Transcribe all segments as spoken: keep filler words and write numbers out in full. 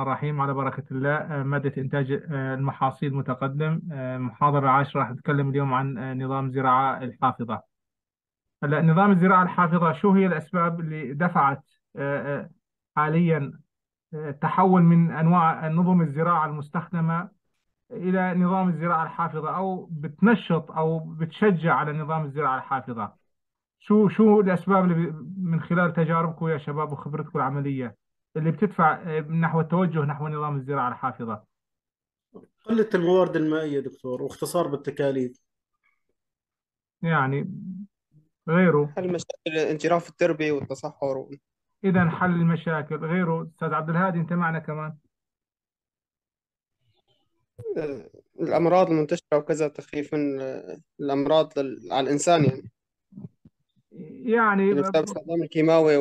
الرحيم. على بركة الله. آه، مادة إنتاج آه، المحاصيل متقدم. آه، محاضرة عاشرة. راح نتكلم اليوم عن آه، نظام الزراعة الحافظة. هلا، نظام الزراعة الحافظة شو هي الأسباب اللي دفعت آه، آه، حاليا آه، تحول من أنواع نظم الزراعة المستخدمة إلى نظام الزراعة الحافظة، أو بتنشط أو بتشجع على نظام الزراعة الحافظة؟ شو شو الأسباب اللي ب- من خلال تجاربكم يا شباب وخبرتكم العملية اللي بتدفع آه، نحو التوجه نحو نظام الزراعة الحافظة؟ قلة الموارد المائية دكتور، واختصار بالتكاليف. يعني غيره. حل مشاكل انجراف التربية والتصحر و- إذا حل المشاكل غيره. أستاذ عبد الهادي، أنت معنا كمان؟ الأمراض المنتشرة وكذا، تخفيف من الأمراض لل- على الإنسان يعني، يعني اللي بسبب استخدام الكيماوي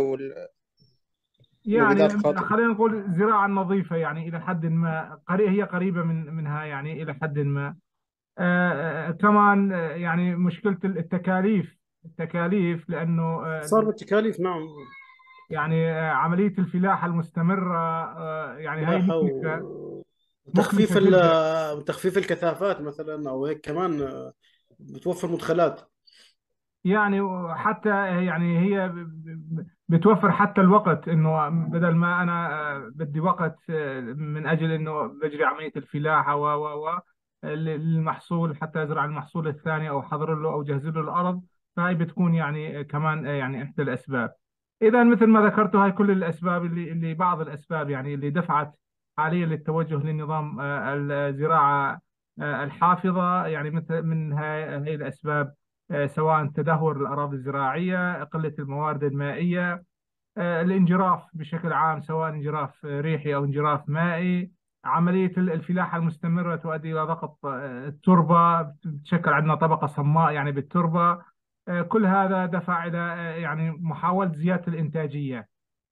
يعني والمبيدات الخاطئة. خلينا نقول الزراعة النظيفة، يعني إلى حد ما قري- هي قريبة من منها، يعني إلى حد ما. آه، آه، كمان آه، يعني مشكلة التكاليف. التكاليف لأنه آه، اختصار بالتكاليف، نعم. يعني آه، عملية الفلاحة المستمرة، آه، يعني هاي فلاحة مكلفة. و- مكلفة وتخفيف جدا. ال- تخفيف الكثافات مثلا، او هيك كمان بتوفر مدخلات. يعني حتى يعني هي ب- ب- بتوفر حتى الوقت، انه بدل ما انا آه، بدي وقت آه، من اجل انه بجري عملية الفلاحة و و و المحصول، حتى ازرع المحصول الثاني او حضر له او جهز له الارض. فهي بتكون يعني آه، كمان آه، يعني احدى الاسباب. اذا مثل ما ذكرت، هاي كل الاسباب اللي اللي بعض الاسباب يعني اللي دفعت حاليا للتوجه لنظام آه، الزراعة آه، الحافظة. يعني مثل من هاي هاي الاسباب، آه، سواء تدهور الأراضي الزراعية، قلة الموارد المائية، آه، الانجراف بشكل عام، سواء انجراف آه، ريحي أو انجراف مائي. عملية ال- الفلاحة المستمرة تؤدي إلى ضغط آه، التربة، بتشكل عندنا طبقة صماء يعني بالتربة. آه، كل هذا دفع إلى آه، يعني محاولة زيادة الإنتاجية.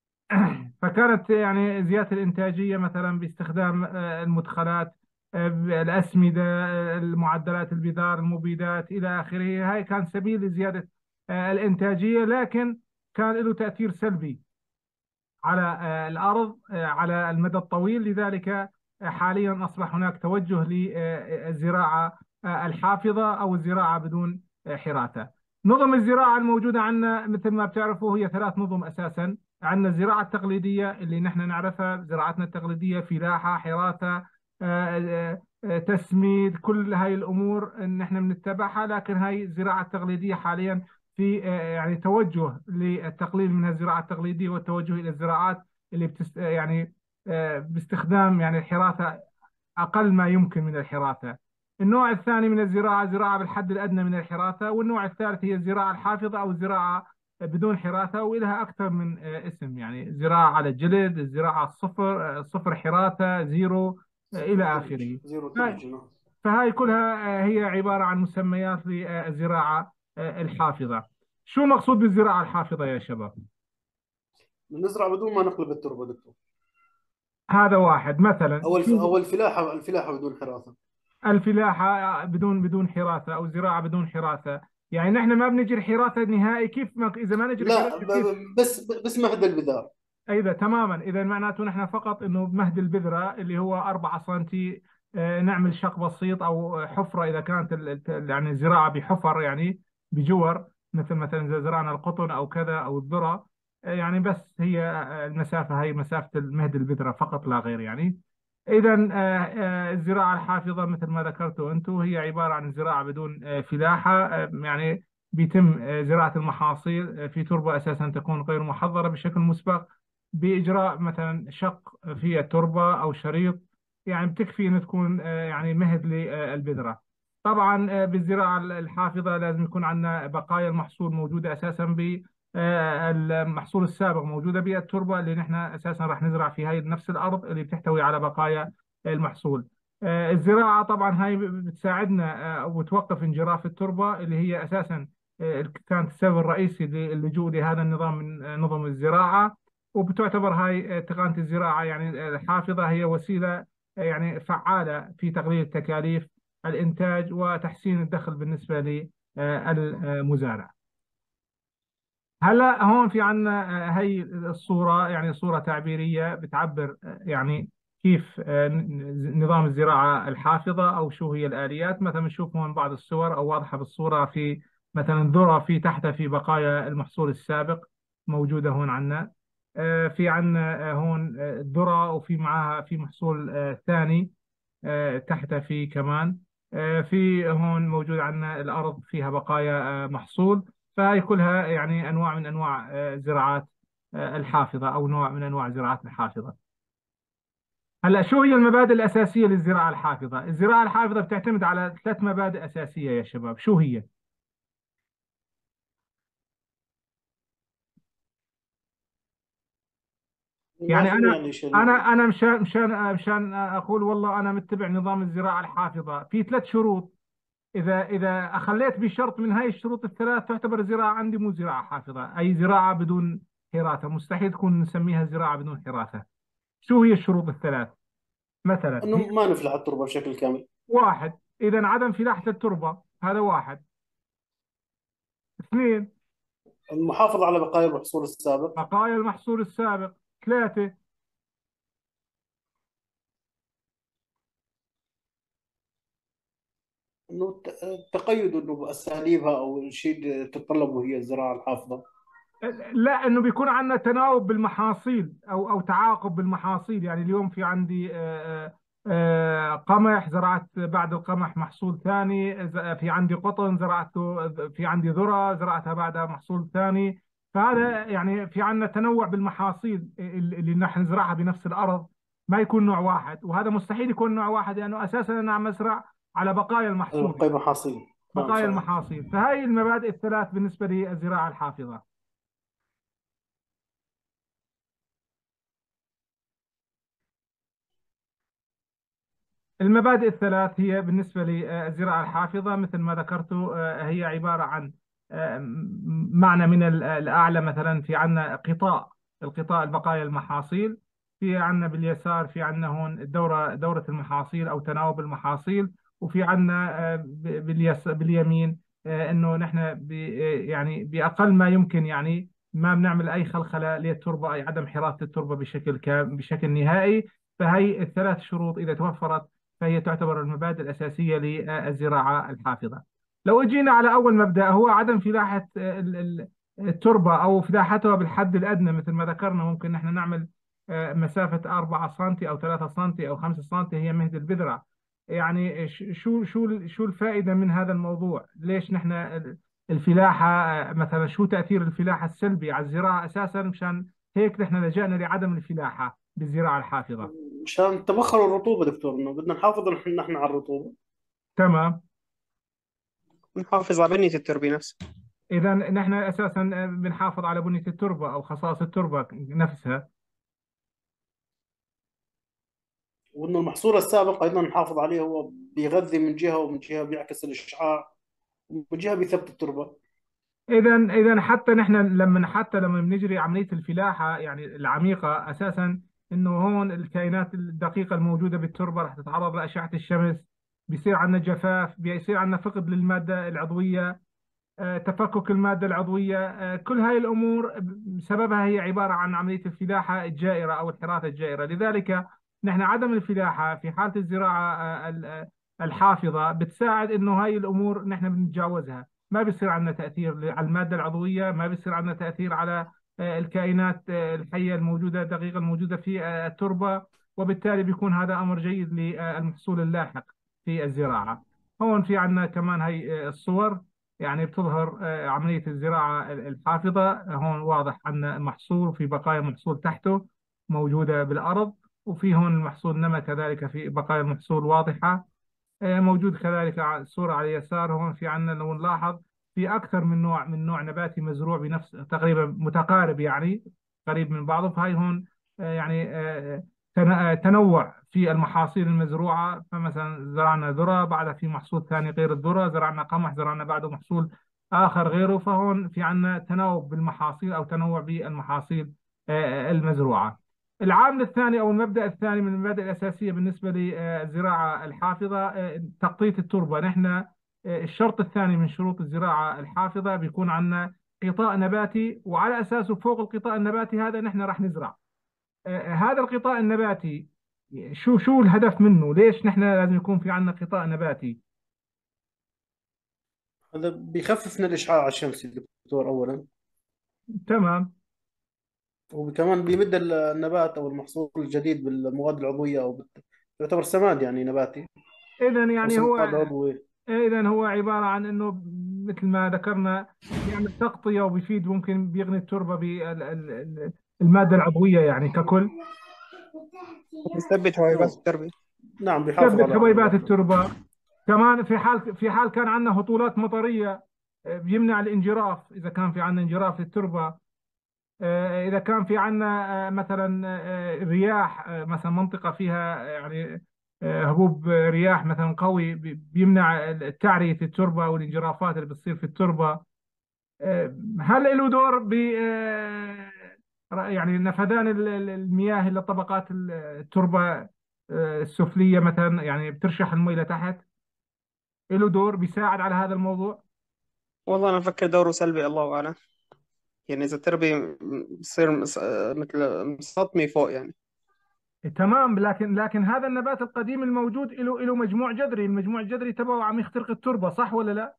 فكانت يعني زيادة الإنتاجية مثلا باستخدام آه، المدخلات، آه، الأسمدة، آه، المعدلات البذار، المبيدات إلى آخره. هاي كان سبيل لزيادة آه، الإنتاجية، لكن كان له تأثير سلبي على آه، الأرض آه، على المدى الطويل. لذلك آه، حاليا أصبح هناك توجه للزراعة الحافظة أو الزراعة بدون آه، حراثة. نظم الزراعة الموجودة عندنا مثل ما بتعرفوا هي ثلاث نظم أساسا. عندنا الزراعة التقليدية اللي نحن نعرفها، زراعتنا التقليدية: فلاحة، حراثة، آه، آه، آه، تسميد. كل هاي الأمور نحن بنتبعها، لكن هاي الزراعة التقليدية حاليا في آه، يعني توجه للتقليل من الزراعة التقليدية والتوجه إلى الزراعات اللي بتست يعني آه، باستخدام يعني الحراثة أقل ما يمكن من الحراثة. النوع الثاني من الزراعة زراعة بالحد الأدنى من الحراثة. والنوع الثالث هي الزراعة الحافظة أو الزراعة بدون حراثة، ولها أكثر من آه، اسم، يعني زراعة على الجلد، الزراعة الصفر، آه، صفر حراثة، زيرو، آه، صفر إلى ثلج، آخره. زيرو هاي- ثلج، نعم. فهاي كلها آه، هي عبارة عن مسميات للزراعة آه، الحافظة. شو مقصود بالزراعة الحافظة يا شباب؟ نزرع بدون ما نقلب التربة دكتور. هذا واحد مثلا. او الف... شو او الفلاحة الفلاحة بدون حراثة. الفلاحة بدون بدون حراثة أو الزراعة بدون حراثة؟ يعني نحن ما بنجري حراثة نهائي. كيف ما إذا ما نجري لا، حراثة ب... كيف؟ ب- بس بس مهد البذار. إذا تماما، إذا معناته نحن فقط إنه بمهد البذرة اللي هو أربعة سنتي. آه، نعمل شق بسيط أو حفرة إذا كانت ال- ال- يعني الزراعة بحفر، يعني بجور، مثل مثلا إذا زرعنا القطن أو كذا أو الذرة. آه، يعني بس هي آه، المسافة هي مسافة المهد البذرة فقط لا غير يعني. إذا الزراعة الحافظة مثل ما ذكرتوا أنتم هي عبارة عن زراعة بدون آه، فلاحة. آه، يعني بيتم آه، زراعة المحاصيل آه، في تربة أساسا تكون غير محضرة بشكل مسبق، بإجراء مثلا شق في التربة أو شريط. يعني بتكفي أن تكون آه، يعني مهد للبذرة. طبعا آه، بالزراعة الحافظة لازم يكون عندنا بقايا المحصول موجودة أساسا، بالمحصول السابق موجودة بالتربة اللي نحن أساسا راح نزرع في هاي نفس الأرض اللي بتحتوي على بقايا المحصول. آه، الزراعة طبعا هاي بتساعدنا آه، وتوقف انجراف التربة اللي هي أساسا آه، كانت السبب الرئيسي للجوء لهذا النظام من آه، نظم الزراعة. وبتعتبر هاي آه، تقنية الزراعة يعني آه، الحافظة هي وسيلة آه، يعني فعالة في تقليل تكاليف الإنتاج وتحسين الدخل بالنسبة للمزارع. هلا هون في عنا آه، هي الصورة، يعني صورة تعبيرية بتعبر آه، يعني كيف آه، نظام الزراعة الحافظة أو شو هي الآليات. مثلا نشوف هون بعض الصور أو واضحة بالصورة، في مثلا ذرة في تحتها في بقايا المحصول السابق موجودة هون عنا. آه، في عنا آه، هون آه، الذرة، وفي معها في محصول آه، ثاني آه، تحتها في كمان. آه، في هون موجود عنا الأرض فيها بقايا آه، محصول. فهي كلها يعني أنواع من أنواع آه، زراعات آه، الحافظة، أو نوع من أنواع الزراعات الحافظة. هلا شو هي المبادئ الأساسية للزراعة الحافظة؟ الزراعة الحافظة بتعتمد على ثلاث مبادئ أساسية يا شباب. شو هي؟ ما يعني في أنا يعني شيء أنا معين. أنا مشان مشان مشان أقول والله أنا متبع نظام الزراعة الحافظة، في ثلاث شروط. إذا إذا أخليت بشرط من هاي الشروط الثلاث تعتبر الزراعة عندي مو زراعة حافظة، أي زراعة بدون حراثة. مستحيل تكون نسميها زراعة بدون حراثة. شو هي الشروط الثلاث؟ مثلا انه هي: ما نفلح التربه بشكل كامل. واحد، إذا عدم فلاحة التربة، هذا واحد. اثنين، المحافظه على بقايا المحصول السابق. بقايا المحصول السابق. ثلاثة، انه الت- التقيد انه باساليبها او الشيء اللي تتطلبه هي الزراعه الحافظه. لا، انه بيكون عندنا تناوب بالمحاصيل او او تعاقب بالمحاصيل. يعني اليوم في عندي آه، آه، قمح، زرعت بعد القمح محصول ثاني. ز- في عندي قطن زرعته، في عندي ذرة زرعتها بعدها محصول ثاني. فهذا يعني في عندنا تنوع بالمحاصيل اللي اللي نحن نزرعها بنفس الارض. ما يكون نوع واحد، وهذا مستحيل يكون نوع واحد لانه اساسا انا عم ازرع على بقايا المحصول، بقايا محاصيل. نعم بقايا صحيح. المحاصيل. فهي المبادئ الثلاث بالنسبة للزراعة الحافظة. المبادئ الثلاث هي بالنسبة للزراعة الحافظة مثل ما ذكرت، آه، هي عبارة عن آه، م- معنى من ال- الأعلى. مثلا في عندنا قطاع، القطاع البقايا المحاصيل. في عندنا باليسار في عندنا هون الدورة، دورة المحاصيل أو تناوب المحاصيل. وفي عندنا آه، ب- باليس باليمين آه، إنه نحن ب- آه، يعني بأقل ما يمكن، يعني ما بنعمل أي خلخلة للتربة، أي عدم حراسة التربة بشكل كام بشكل نهائي. فهي الثلاث شروط إذا توفرت فهي تعتبر المبادئ الأساسية للزراعة الحافظة. لو اجينا على أول مبدأ، هو عدم فلاحة ال- ال- التربة أو فلاحتها بالحد الأدنى. مثل ما ذكرنا ممكن نحن نعمل آه، مسافة أربعة سنتي أو ثلاثة سنتي أو خمسة سنتي هي مهد البذرة. يعني ش- شو شو شو الفائدة من هذا الموضوع؟ ليش نحن ال- الفلاحة آه، مثلا شو تأثير الفلاحة السلبي على الزراعة أساسا؟ مشان هيك نحن لجأنا لعدم الفلاحة بالزراعة الحافظة. مشان تبخر الرطوبه دكتور، انه بدنا نحافظ نحن نحن على الرطوبه. تمام. نحافظ على بنية التربة نفسها. إذا نحن أساسا بنحافظ على بنية التربة أو خصائص التربة نفسها. وانه المحصول السابق ايضا نحافظ عليه، هو بيغذي من جهه ومن جهه بيعكس الاشعاع ومن جهه بيثبت التربه. إذا إذا حتى نحن لما حتى لما بنجري عملية الفلاحة يعني العميقة، أساسا إنه هون الكائنات الدقيقة الموجودة بالتربة رح تتعرض لأشعة الشمس. بيصير عندنا جفاف، بيصير عندنا فقد للمادة العضوية، آه، تفكك المادة العضوية. آه، كل هاي الأمور سببها هي عبارة عن عملية الفلاحة الجائرة أو الحراثة الجائرة. لذلك نحن عدم الفلاحة في حالة الزراعة آه، ال- آه، الحافظة بتساعد إنه هاي الأمور نحن بنتجاوزها. ما بيصير عندنا تأثير على المادة العضوية، ما بيصير عندنا تأثير على آه، الكائنات آه، الحية الموجودة الدقيقة الموجودة في آه، التربة. وبالتالي بيكون هذا أمر جيد للمحصول اللاحق في الزراعة. هون في عندنا كمان هي آه، الصور يعني بتظهر آه، عملية الزراعة الحافظة. هون واضح عندنا محصول في بقايا محصول تحته موجودة بالأرض، وفي هون المحصول نما كذلك في بقايا المحصول واضحة. آه، موجود كذلك ع- الصورة على اليسار. هون في عندنا لو نلاحظ في أكثر من نوع من نوع نباتي مزروع بنفس تقريبا متقارب، يعني قريب من بعضه. فهي هون آه، يعني آه، تن- آه، تنوع في المحاصيل المزروعة. فمثلا زرعنا ذرة، بعدها في محصول ثاني غير الذرة، زرعنا قمح، زرعنا بعده محصول آخر غيره. فهون في عندنا تناوب بالمحاصيل أو تنوع بالمحاصيل آه، المزروعة. العامل الثاني أو المبدأ الثاني من المبادئ الأساسية بالنسبة للزراعة الحافظة آه، تغطية التربة. نحن آه، الشرط الثاني من شروط الزراعة الحافظة بيكون عندنا غطاء نباتي، وعلى أساسه فوق الغطاء النباتي هذا نحن راح نزرع. آه، هذا الغطاء النباتي شو شو الهدف منه؟ ليش نحن لازم يكون في عندنا غطاء نباتي؟ هذا بيخفف من الإشعاع الشمسي دكتور أولا، تمام. وكمان بيمد النبات أو المحصول الجديد بالمواد العضوية، أو بت... يعتبر سماد يعني نباتي اذا أو يعني هو سماد عضوي. اذا هو عباره عن انه مثل ما ذكرنا بيعمل تغطيه وبيفيد، ممكن بيغني التربه بالماده العضويه يعني ككل. وبيثبت هوايات نعم. التربة. نعم بيحافظ تثبت على حبيبات حبيبات. التربه. كمان في حال في حال كان عندنا هطولات مطريه، آه، بيمنع الانجراف اذا كان في عندنا انجراف للتربه. آه، إذا كان في عندنا آه، مثلا آه، رياح، آه، مثلا منطقة فيها آه، يعني آه، هبوب آه، رياح مثلا قوي، بي- بيمنع تعرية التربة والانجرافات اللي بتصير في التربة. آه، هل له دور ب آه، يعني نفذان ال- ال- المياه إلى طبقات ال- التربة آه، السفلية مثلا، يعني بترشح المي لتحت؟ له دور بيساعد على هذا الموضوع؟ والله أنا بفكر دوره سلبي، الله أعلم. يعني إذا التربة بتصير مس- مثل مسطمة فوق يعني. تمام. لكن لكن هذا النبات القديم الموجود له له مجموع جذري، المجموع الجذري تبعه عم يخترق التربه، صح ولا لا؟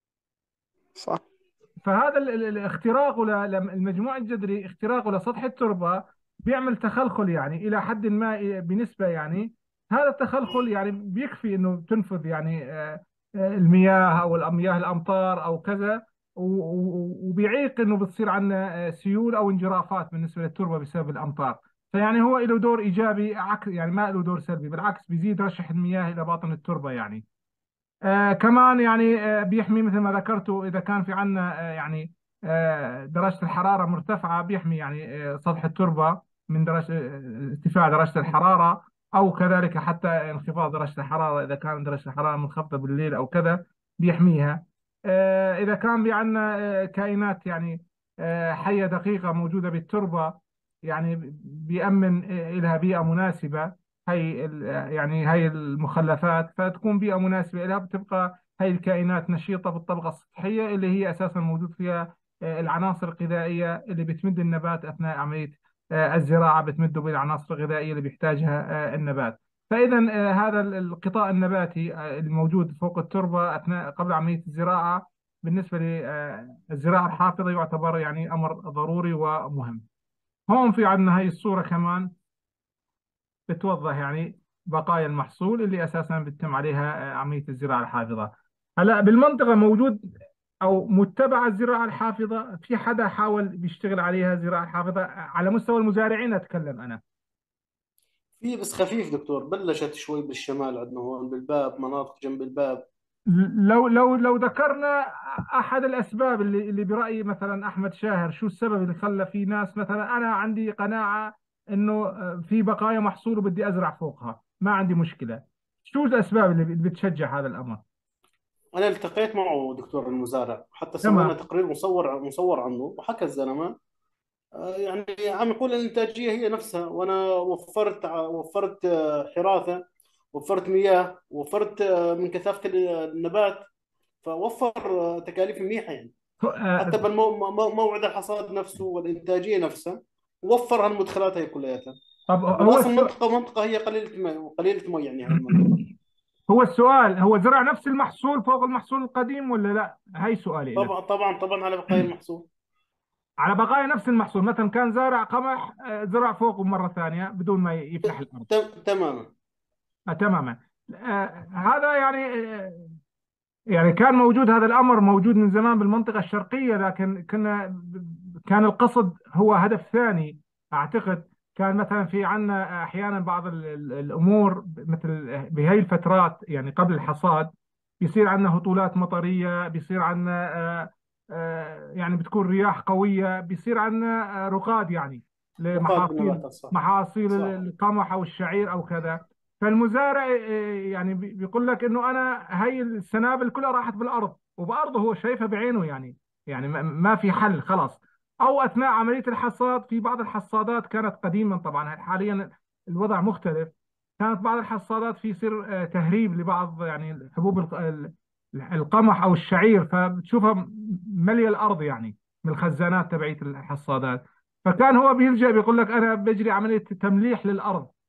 صح. فهذا ال- ال- الاختراق ل- لم- المجموع الجذري، اختراقه لسطح التربه بيعمل تخلخل يعني الى حد ما بنسبه يعني. هذا التخلخل يعني بيكفي انه تنفذ يعني آه، آه، المياه او المياه الامطار او كذا، و- و- وبيعيق انه بتصير عندنا آه، سيول او انجرافات بالنسبه للتربه بسبب الامطار. فيعني هو له دور ايجابي، عكس يعني ما له دور سلبي، بالعكس بيزيد رشح المياه الى باطن التربه يعني. آه كمان يعني آه بيحمي مثل ما ذكرتوا، إذا كان في عندنا آه يعني آه درجة الحرارة مرتفعة، بيحمي يعني آه سطح التربة من درجة آه ارتفاع درجة الحرارة، أو كذلك حتى انخفاض درجة الحرارة إذا كان درجة الحرارة منخفضة بالليل أو كذا، بيحميها. آه إذا كان في عندنا آه كائنات يعني آه حية دقيقة موجودة بالتربة، يعني بيأمن آه لها بيئة مناسبة. هي ال- يعني هي المخلفات، فتكون بيئة مناسبة لها، بتبقى هي الكائنات نشيطة في الطبقة السطحية اللي هي أساسا موجود فيها آه، العناصر الغذائية اللي بتمد النبات أثناء عملية آه، الزراعة، بتمده بالعناصر الغذائية اللي بيحتاجها آه، النبات. فإذا آه، هذا ال- الغطاء النباتي آه، الموجود فوق التربة أثناء قبل عملية الزراعة، بالنسبة للزراعة الحافظة يعتبر يعني أمر ضروري ومهم. هون في عندنا هاي الصورة كمان بتوضح يعني بقايا المحصول اللي اساسا بتتم عليها آه، عمليه الزراعه الحافظه. هلا بالمنطقه موجود او متبعه الزراعه الحافظه؟ في حدا حاول بيشتغل عليها زراعه حافظه على مستوى المزارعين اتكلم انا؟ في بس خفيف دكتور، بلشت شوي بالشمال عندنا هون بالباب، مناطق جنب الباب. لو لو لو ذكرنا احد الاسباب اللي اللي برايي مثلا احمد شاهر، شو السبب اللي خلى في ناس مثلا، انا عندي قناعه انه آه، في بقايا محصول وبدي ازرع فوقها، ما عندي مشكله. شو الاسباب اللي بتشجع هذا الامر؟ انا التقيت معه دكتور المزارع، حتى سوينا تمام. تقرير مصور مصور عنه، وحكى الزلمه آه، يعني عم يقول الانتاجيه هي نفسها، وانا وفرت ع- وفرت آه، حراثه، وفرت مياه، وفرت آه، من كثافه النبات، فوفر آه، تكاليف منيحه يعني. آه، حتى بالموعد الحصاد نفسه والانتاجيه نفسها، وفر هالمدخلات هي كلياتها. طب هو واصلا السؤال، منطقه منطقه هي قليله مي، قليله مي يعني هاي المنطقه. هو السؤال هو زرع نفس المحصول فوق المحصول القديم ولا لا؟ هاي سؤالي لك. طبعا طبعا طبعا على بقايا المحصول. على بقايا نفس المحصول، مثلا كان زارع قمح آه، زرع فوقه مرة ثانية بدون ما يفلح الأرض. ت- تماما. آه، تماما. آه، هذا يعني آه، يعني كان موجود هذا الأمر موجود من زمان بالمنطقة الشرقية، لكن كنا كان القصد هو هدف ثاني أعتقد. كان مثلا في عنا أحيانا بعض ال- ال- الأمور مثل بهي الفترات يعني قبل الحصاد، بيصير عنا هطولات مطرية، بيصير عنا آه، آه، يعني بتكون رياح قوية، بيصير عنا آه، رقاد يعني رقاد لمحاصيل، بالنباتات، صح. محاصيل صح. القمح أو الشعير أو كذا. فالمزارع آه، يعني بي- بيقول لك انه انا هي السنابل كلها راحت بالارض، وبارضه هو شايفها بعينه يعني، يعني ما ما في حل خلاص. او اثناء عمليه الحصاد، في بعض الحصادات كانت قديما، طبعا حاليا الوضع مختلف. كانت بعض الحصادات في يصير آه، تهريب لبعض يعني حبوب الق- ال- القمح او الشعير، فبتشوفها ماليه الارض يعني من الخزانات تبعيت الحصادات. فكان هو بيلجأ بيقول لك انا بجري عمليه تمليح للارض،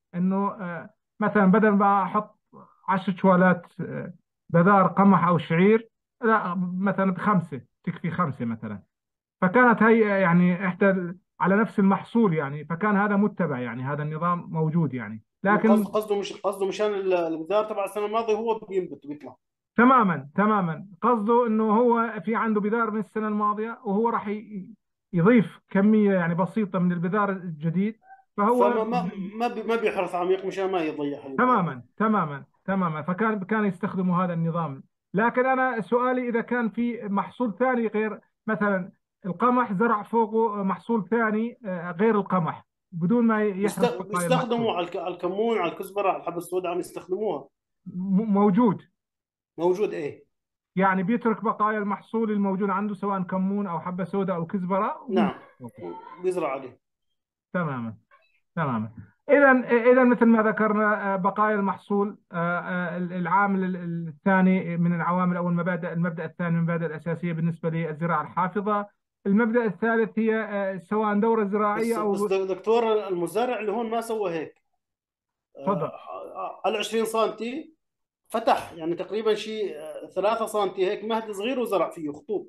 انه آه، مثلا بدل ما احط عشر شوالات آه، بذار قمح او شعير، لا مثلا خمسه تكفي، خمسه مثلا. فكانت هي يعني احدى ال- على نفس المحصول يعني، فكان هذا متبع يعني، هذا النظام موجود يعني. انه لكن قصده قصده مش قصده مشان ال- البذار تبع السنه الماضيه هو بينبت وبيطلع. تماما تماما قصده انه هو في عنده بذار من السنه الماضيه، وهو راح ي- يضيف كميه يعني بسيطه من البذار الجديد. فهو فما ما ما بي ما بيحرث عميق مشان ما يضيع البذار. تماما تماما تماما، فكان كان يستخدموا هذا النظام. لكن انا سؤالي اذا كان في محصول ثاني غير مثلا القمح، زرع فوقه محصول ثاني آه، غير القمح بدون ما بيست- يحرث بقايا المحصول. بيستخدموا على الك- على الكمون، على الكزبره، على الحبه السوداء، عم يستخدموها. م- موجود. موجود ايه. يعني بيترك بقايا المحصول الموجود عنده سواء كمون او حبه سوداء او كزبره وبيزرع نعم. فوقه. بيزرع عليه. تماما تماما. اذا اذا مثل ما ذكرنا آه، بقايا المحصول آه، آه، العامل ال- ال- الثاني من العوامل او المبادئ، المبدا الثاني من المبادئ الاساسيه بالنسبه للزراعه الحافظه. المبدا الثالث هي آه، سواء دوره بس زراعيه بس او. دكتور، المزارع اللي هون ما سوى هيك. تفضل. آه، على عشرين سنتي فتح يعني تقريبا شيء ثلاثة سنتي هيك مهد صغير وزرع فيه خطوط.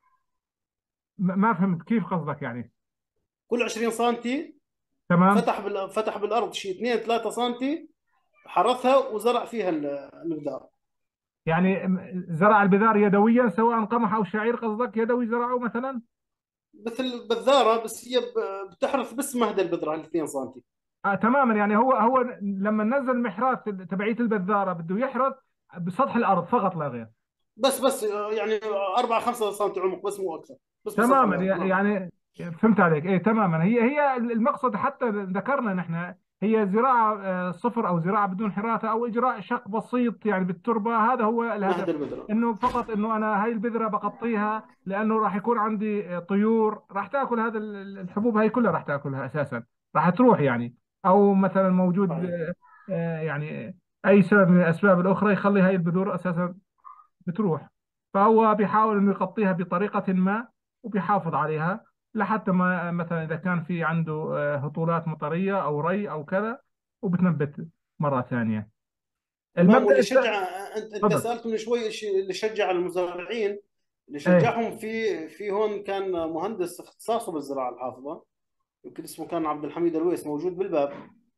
م- ما فهمت كيف قصدك يعني. كل عشرين سنتي تمام. فتح بال... فتح بالارض شيء اثنين ثلاثة سنتي، حرثها وزرع فيها ال- البذار. يعني م- زرع البذار يدويا سواء قمح او شعير، قصدك يدوي زرعه مثلا. مثل بذاره، بس هي ب- بتحرث بس مهد البذره ال اثنين سنتي. آه تماما، يعني هو هو لما نزل محراث تبعيه البذاره بده يحرث بسطح الارض فقط لا غير. بس بس يعني أربعة خمسة سنتي عمق، بس مو اكثر. بس بسطح تماما، الارض. نعم. يعني فهمت عليك. ايه تماما، هي هي المقصد حتى ذكرنا نحن هي زراعه آه، صفر او زراعه بدون حراثه او اجراء شق بسيط يعني بالتربه، هذا هو الهدف. مهد البذره. انه فقط انه انا هاي البذره بغطيها، لانه راح يكون عندي آه، طيور راح تاكل هذا ال- الحبوب، هاي كلها راح تاكلها اساسا، راح تروح يعني. او مثلا موجود صحيح. آه، آه، يعني اي سبب من الاسباب الاخرى يخلي هاي البذور اساسا بتروح. فهو بيحاول انه يغطيها بطريقة ما وبيحافظ عليها لحتى ما مثلا اذا كان في عنده آه، هطولات مطرية او ري او كذا، وبتنبت مرة ثانية. تمام. المبدأ واللي الثاني. شجع، انت انت تفضل. سالت من شوي إيش اللي شجع المزارعين. اللي ايه شجعهم في في هون كان مهندس اختصاصه بالزراعه الحافظه، يمكن اسمه كان عبد الحميد الويس، موجود بالباب.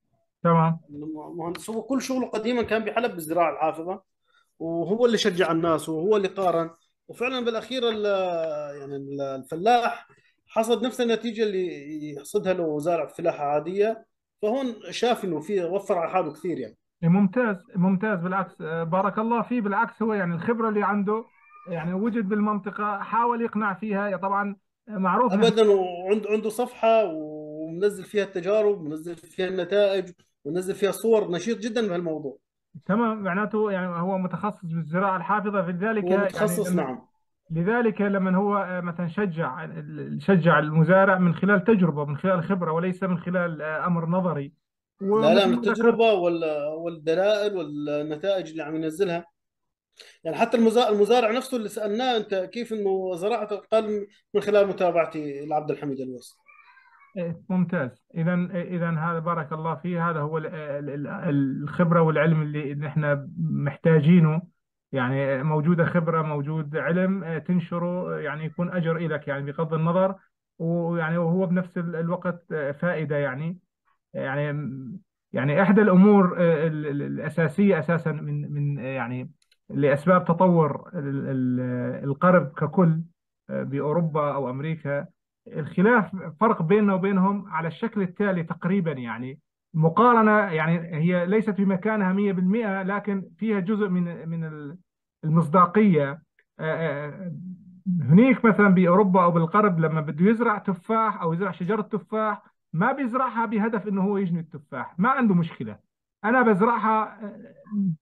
تمام. مهندس هو كل شغله قديما كان بحلب بالزراعه الحافظه، وهو اللي شجع الناس وهو اللي قارن. وفعلا بالاخير ال- يعني ال- الفلاح حصد نفس النتيجه اللي يحصدها لو زارع فلاحه عاديه. فهون شاف انه في وفر على حاله كثير يعني. إيه، ممتاز ممتاز بالعكس، آه، بارك الله فيه. بالعكس هو يعني الخبرة اللي عنده يعني وجد بالمنطقة، حاول يقنع فيها. يا طبعا آه، معروف نحن. ابدا. وعنده عنده صفحه ومنزل فيها التجارب، ومنزل فيها النتائج، ومنزل فيها صور، نشيط جدا بهالموضوع. تمام، معناته يعني هو متخصص بالزراعة الحافظة في ذلك هو يعني متخصص لما. نعم. لذلك لما هو آه، مثلا شجع شجع المزارع من خلال تجربة، من خلال خبرة، وليس من خلال آه، أمر نظري. لا لا، ومثل من ما ذكرت. التجربه وال- والدلائل والنتائج اللي عم ينزلها. يعني حتى المزا- المزارع نفسه اللي سالناه انت كيف انه زرعت، قال من خلال متابعتي لعبد الحميد الويس. إيه، ممتاز. إذا إذا هذا بارك الله فيه، هذا هو ال- ال- ال- الخبرة والعلم اللي نحن محتاجينه. يعني موجودة خبرة، موجود علم آه، تنشره، آه، يعني يكون أجر إلك يعني بغض النظر. ويعني وهو بنفس ال- الوقت آه، فائدة يعني. يعني يعني احدى الامور آه، ال- ال- الاساسيه اساسا من من آه، يعني لاسباب تطور ال- ال- القرب ككل آه، باوروبا او امريكا. الخلاف فرق بيننا وبينهم على الشكل التالي تقريبا يعني. مقارنه يعني هي ليست بمكانها مية بالمية، لكن فيها جزء من من ال- المصداقيه. آه، آه، هنيك مثلا باوروبا او بالغرب لما بده يزرع تفاح او يزرع شجره تفاح، ما بيزرعها بهدف انه هو يجني التفاح، ما عنده مشكلة. انا بزرعها آه،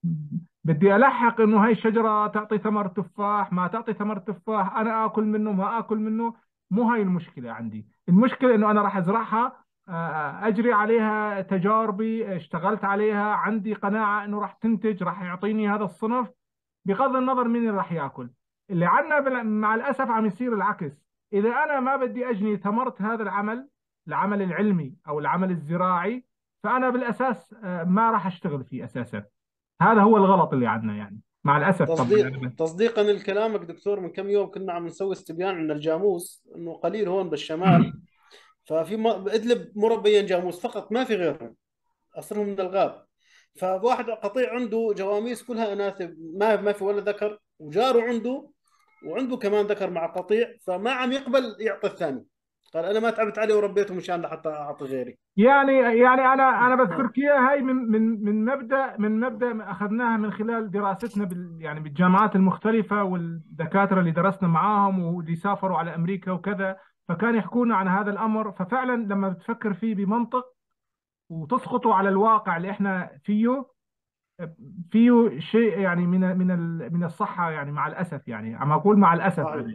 بدي الحق انه هاي الشجرة تعطي ثمر تفاح، ما تعطي ثمر تفاح، انا اكل منه ما اكل منه. مو هاي المشكلة عندي. المشكلة انه انا راح ازرعها آه، اجري عليها تجاربي، اشتغلت عليها، عندي قناعة انه راح تنتج، راح يعطيني هذا الصنف بغض النظر مين اللي راح ياكل. اللي عندنا بال- مع الاسف عم يصير العكس. اذا انا ما بدي اجني ثمرة هذا العمل، العمل العلمي او العمل الزراعي، فأنا بالأساس آه، ما راح أشتغل فيه أساسا. هذا هو الغلط اللي عندنا يعني، مع الأسف طبعا تصديق أنا. تصديقا لكلامك دكتور، من كم يوم كنا عم نسوي استبيان عن الجاموس انه قليل هون بالشمال، ففي م- بإدلب مربيين جاموس فقط ما في غيرهم، اصلهم من الغاب. فواحد قطيع عنده جواميس كلها اناث، ما ما في ولا ذكر، وجاره عنده وعنده كمان ذكر مع قطيع، فما عم يقبل يعطي الثاني. قال انا ما تعبت عليه وربيته مشان لحتى اعطي غيري. يعني يعني انا انا بذكرك اياها هاي من من من مبدا من مبدا اخذناها من خلال دراستنا بال يعني بالجامعات المختلفه، والدكاتره اللي درسنا معاهم واللي سافروا على امريكا وكذا، فكان يحكونا عن هذا الامر. ففعلا لما بتفكر فيه بمنطق وتسقطه على الواقع اللي احنا فيه، فيه شيء يعني من من ال- من الصحه يعني، مع الاسف يعني عم اقول مع الاسف صحيح. انا،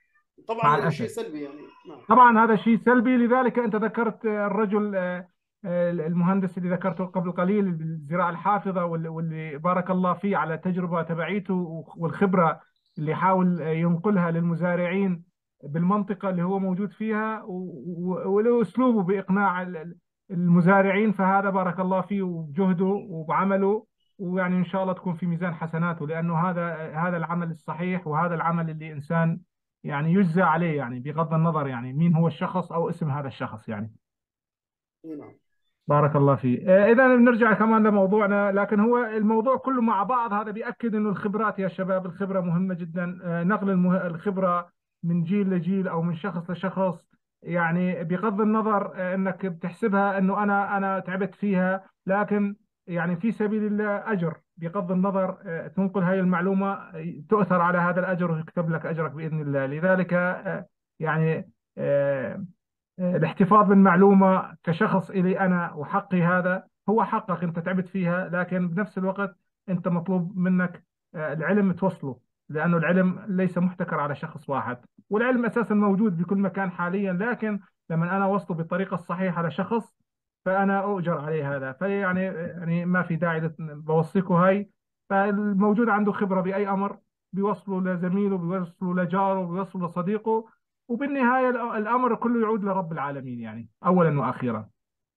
مع طبعا شيء الاسف. سلبي يعني. نعم. طبعا هذا شيء سلبي. لذلك انت ذكرت الرجل آه، آه، المهندس اللي ذكرته قبل قليل بالزراعه الحافظه، واللي واللي بارك الله فيه على التجربه تبعيته والخبره اللي حاول ينقلها للمزارعين بالمنطقه اللي هو موجود فيها، و- و- وله اسلوبه باقناع ال- المزارعين. فهذا بارك الله فيه وبجهده وبعمله، ويعني ان شاء الله تكون في ميزان حسناته، لانه هذا هذا العمل الصحيح، وهذا العمل اللي انسان يعني يجزى عليه، يعني بغض النظر يعني مين هو الشخص أو اسم هذا الشخص يعني. نعم. بارك الله فيه. إذا بنرجع كمان لموضوعنا، لكن هو الموضوع كله مع بعض هذا بيأكد إنه الخبرات يا شباب، الخبرة مهمة جدا. آه، نقل المه... الخبرة من جيل لجيل أو من شخص لشخص، يعني بغض النظر آه، إنك بتحسبها إنه أنا أنا تعبت فيها، لكن يعني في سبيل الله أجر، بغض النظر آه، تنقل هاي المعلومة آه، تؤثر على هذا الأجر ويكتب لك أجرك بإذن الله. لذلك آه، يعني آه، الاحتفاظ بالمعلومة كشخص إلي أنا وحقي، هذا هو حقك، أنت تعبت فيها، لكن بنفس الوقت أنت مطلوب منك آه، العلم توصله، لأنه العلم ليس محتكر على شخص واحد، والعلم أساسا موجود بكل مكان حاليا، لكن لما أنا وصله بالطريقة الصحيحة لشخص فأنا أؤجر عليه هذا. فيعني يعني ما في داعي لت- بوصيكوا هاي. فالموجود عنده خبرة بأي أمر بيوصله لزميله، بيوصله لجاره، بيوصله لصديقه، وبالنهاية الأ- الأمر كله يعود لرب العالمين يعني أولا وأخيرا.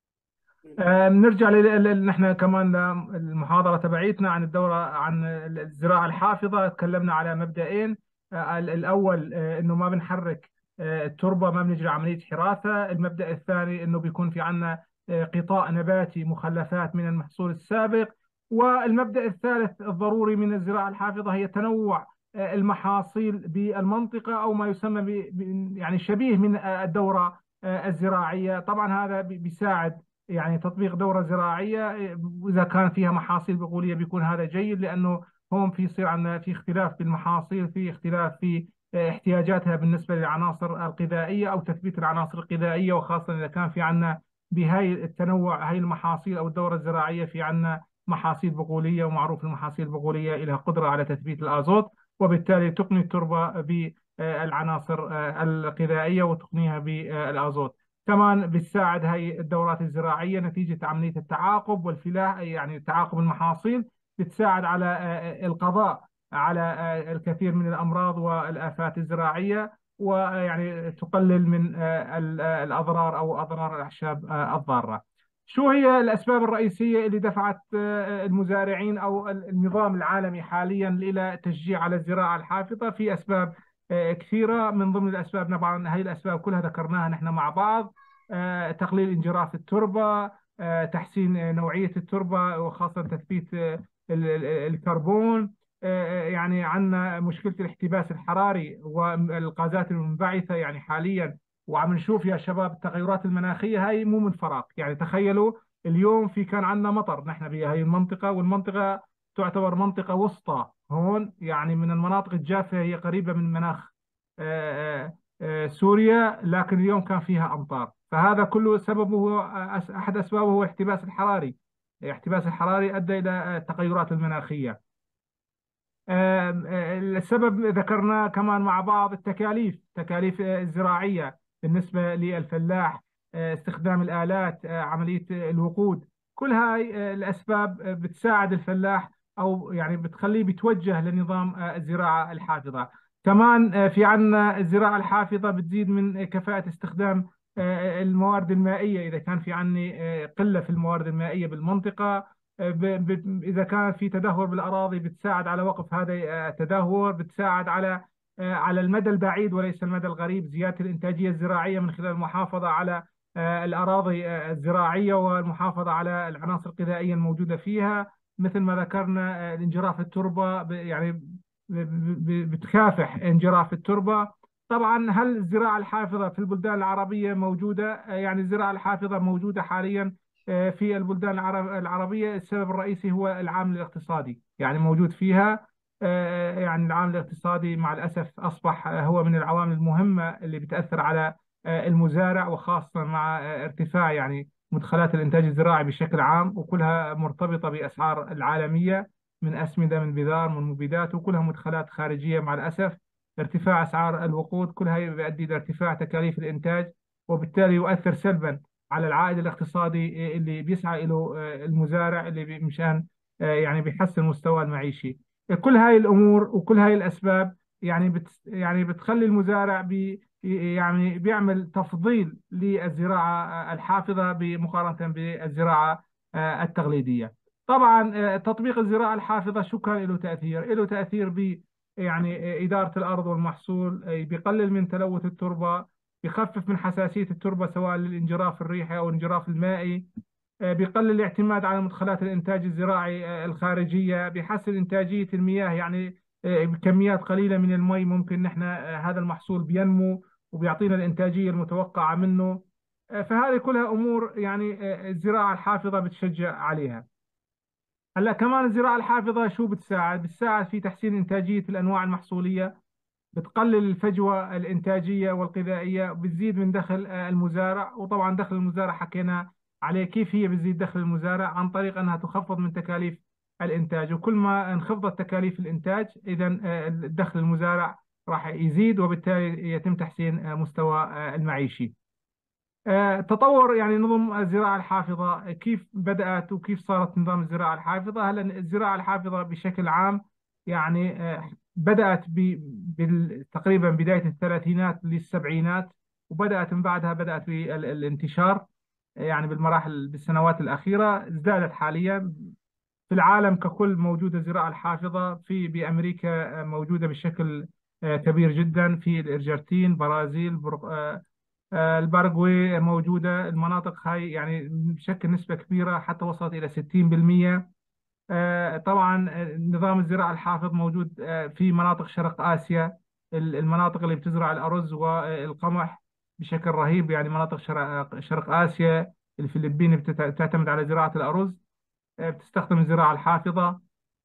نعم. آه، بنرجع ل- ل- نحن كمان المحاضرة تبعيتنا عن الدورة عن الزراعة الحافظة. تكلمنا على مبدئين. آه، ال- الأول آه، إنه ما بنحرك آه، التربة، ما بنجري عملية حراثة. المبدأ الثاني إنه بيكون في عنا آه، قطاع نباتي، مخلفات من المحصول السابق. والمبدأ الثالث الضروري من الزراعة الحافظة هي تنوع آه، المحاصيل بالمنطقة، أو ما يسمى ب ب- يعني شبيه من آه، الدورة آه، الزراعية. طبعا هذا بي- بيساعد يعني تطبيق دورة زراعية، وإذا كان فيها محاصيل بقولية بيكون هذا جيد، لأنه هون في يصير عندنا في اختلاف بالمحاصيل، في اختلاف في آه، احتياجاتها بالنسبة للعناصر الغذائية أو تثبيت العناصر الغذائية، وخاصة إذا كان في عندنا بهاي التنوع، هاي المحاصيل أو الدورة الزراعية، في عندنا محاصيل بقولية، ومعروف المحاصيل البقولية لها قدرة على تثبيت الآزوت، وبالتالي تقني التربة بالعناصر الغذائية وتقنيها بالآزوت. كمان بتساعد هاي الدورات الزراعية نتيجة عملية التعاقب والفلاح، يعني تعاقب المحاصيل، بتساعد على آه، القضاء على آه، الكثير من الأمراض والآفات الزراعية، ويعني تقلل من آه، ال- آه، الأضرار أو أضرار الأعشاب آه، الضارة. شو هي الأسباب الرئيسية اللي دفعت آه، المزارعين أو النظام العالمي حاليا إلى تشجيع على الزراعة الحافظة؟ في أسباب آه، كثيرة. من ضمن الأسباب طبعا هي الأسباب كلها ذكرناها نحن مع بعض. آه، تقليل انجراف التربة، آه، تحسين آه، نوعية التربة، وخاصة تثبيت آه، ال- ال- الكربون. آه، يعني عندنا مشكلة الاحتباس الحراري والغازات المنبعثة يعني حاليا، وعم نشوف يا شباب التغيرات المناخية هاي مو من فراغ. يعني تخيلوا اليوم في كان عندنا مطر نحن بهاي المنطقة، والمنطقة تعتبر منطقة وسطى هون، يعني من المناطق الجافة، هي قريبة من مناخ آه، آه، آه، سوريا، لكن اليوم كان فيها أمطار. فهذا كله سببه هو أس- أحد أسبابه هو الاحتباس الحراري. الاحتباس الحراري أدى إلى التغيرات المناخية. آم، آه، السبب ذكرناه كمان مع بعض، التكاليف، التكاليف آه، الزراعية بالنسبة للفلاح، آه، استخدام الآلات، آه، عملية آه، الوقود. كل هاي آه، الأسباب آه، بتساعد الفلاح، أو يعني بتخليه بيتوجه لنظام آه، الزراعة الحافظة. كمان آه، في عنا الزراعة الحافظة بتزيد من كفاءة استخدام آه، الموارد المائية، إذا كان في عندي آه، قلة في الموارد المائية بالمنطقة. آه، ب- ب- إذا كان في تدهور بالأراضي بتساعد على وقف هذا آه، التدهور، بتساعد على آه، على المدى البعيد وليس المدى القريب زيادة الإنتاجية الزراعية من خلال المحافظة على آه، الأراضي آه، الزراعية والمحافظة على العناصر الغذائية الموجودة فيها. مثل ما ذكرنا آه، الانجراف التربة ب- يعني ب- ب- بتكافح انجراف التربة. طبعا هل الزراعة الحافظة في البلدان العربية موجودة؟ آه، يعني الزراعة الحافظة موجودة حاليا آه، في البلدان العرب- العربية. السبب الرئيسي هو العامل الاقتصادي، يعني موجود فيها. آه، يعني العامل الاقتصادي مع الأسف أصبح آه، هو من العوامل المهمة اللي بتأثر على آه، المزارع، وخاصة مع آه، ارتفاع يعني مدخلات الإنتاج الزراعي بشكل عام، وكلها مرتبطة بأسعار العالمية من أسمدة، من بذار، من مبيدات، وكلها مدخلات خارجية مع الأسف. ارتفاع أسعار الوقود كلها يؤدي إلى ارتفاع تكاليف الإنتاج، وبالتالي يؤثر سلبا على العائد الاقتصادي اللي بيسعى له آه، المزارع، اللي بي- مشان آه، يعني بيحسن مستواه المعيشي. كل هاي الأمور وكل هاي الأسباب يعني بت يعني بتخلي المزارع بي يعني بيعمل تفضيل للزراعة الحافظة بمقارنة بالزراعة آه، التقليدية. طبعا آه، تطبيق الزراعة الحافظة شو كان له تأثير؟ له تأثير ب يعني إدارة الأرض والمحصول، أي بيقلل من تلوث التربة، بيخفف من حساسية التربة سواء للانجراف الريحي أو الانجراف المائي، آه، بيقلل الاعتماد على مدخلات الإنتاج الزراعي آه، الخارجية، بيحسن إنتاجية المياه، يعني آه، بكميات قليلة من المي ممكن نحن آه، هذا المحصول بينمو وبيعطينا الإنتاجية المتوقعة منه. آه، فهذه كلها أمور يعني آه، الزراعة الحافظة بتشجع عليها. هلا كمان الزراعة الحافظة شو بتساعد؟ بتساعد في تحسين إنتاجية الأنواع المحصولية، بتقلل الفجوة الإنتاجية والغذائية، بتزيد من دخل آه، المزارع. وطبعا دخل المزارع حكينا عليه، كيف هي بتزيد دخل المزارع؟ عن طريق أنها تخفض من تكاليف الإنتاج، وكل ما انخفضت تكاليف الإنتاج إذا دخل المزارع راح يزيد، وبالتالي يتم تحسين آه، مستوى آه، المعيشي. آه، تطور يعني نظم الزراعة الحافظة كيف بدأت وكيف صارت نظام الزراعة الحافظة. هلا الزراعة الحافظة بشكل عام يعني آه، بدأت ب- بال- تقريبا بداية الثلاثينات للسبعينات، وبدأت من بعدها بدأت بالانتشار يعني بالمراحل بالسنوات الأخيرة. ازدادت حاليا في العالم ككل، موجودة الزراعة الحافظة في بأمريكا آه، موجودة بشكل آه، كبير جدا، في الأرجنتين، برازيل، آه، الباراغواي موجودة. المناطق هاي يعني بشكل نسبة كبيرة حتى وصلت إلى ستين بالمئة. آه، طبعا آه، نظام الزراعة الحافظ موجود آه، في مناطق شرق آسيا، ال- المناطق اللي بتزرع الأرز والقمح بشكل رهيب. يعني مناطق شرق شرق آسيا، الفلبين بتت- بتعتمد على زراعة الأرز، آه، بتستخدم الزراعة الحافظة.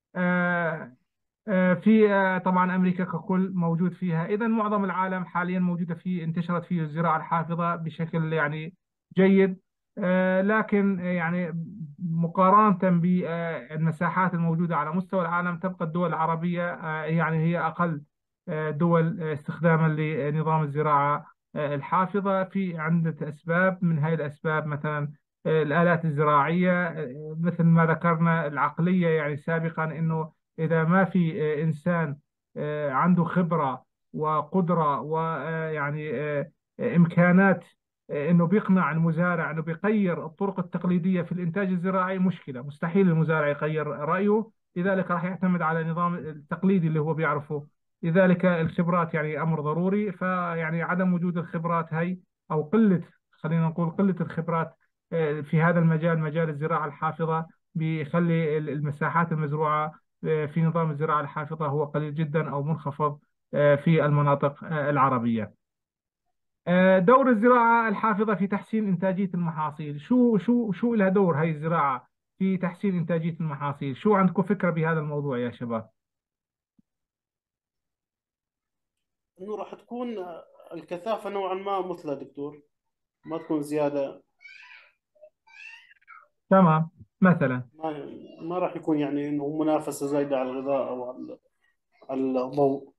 آه، آه، في آه، طبعا امريكا ككل موجود فيها. اذا معظم العالم حاليا موجوده فيه، انتشرت فيه الزراعه الحافظه بشكل يعني جيد. آه، لكن آه، يعني مقارنه بالمساحات الموجوده على مستوى العالم، تبقى الدول العربيه آه، يعني هي اقل آه، دول آه، استخداما لنظام الزراعه آه، الحافظه، في عده اسباب. من هذه الاسباب مثلا آه، الالات الزراعيه، آه، مثل ما ذكرنا العقليه، يعني سابقا انه إذا ما في آه، إنسان آه، عنده خبرة وقدرة ويعني إمكانات آه، إنه بيقنع المزارع إنه بيغير الطرق التقليدية في الإنتاج الزراعي، مشكلة، مستحيل المزارع يغير رأيه. لذلك راح يعتمد على النظام التقليدي اللي هو بيعرفه. لذلك الخبرات يعني أمر ضروري. فيعني عدم وجود الخبرات هي، أو قلة، خلينا نقول قلة الخبرات آه، في هذا المجال، مجال الزراعة الحافظة، بيخلي المساحات المزروعة في نظام الزراعة الحافظة هو قليل جدا أو منخفض آه، في المناطق آه، العربية. آه، دور الزراعة الحافظة في تحسين إنتاجية المحاصيل، شو شو شو لها دور هاي الزراعة في تحسين إنتاجية المحاصيل؟ شو عندكم فكرة بهذا الموضوع يا شباب؟ انه راح تكون الكثافه نوعا ما مثلى دكتور، ما تكون زياده. تمام. مثلا ما ما راح يكون يعني انه منافسه زايده على الغذاء او على على الضوء.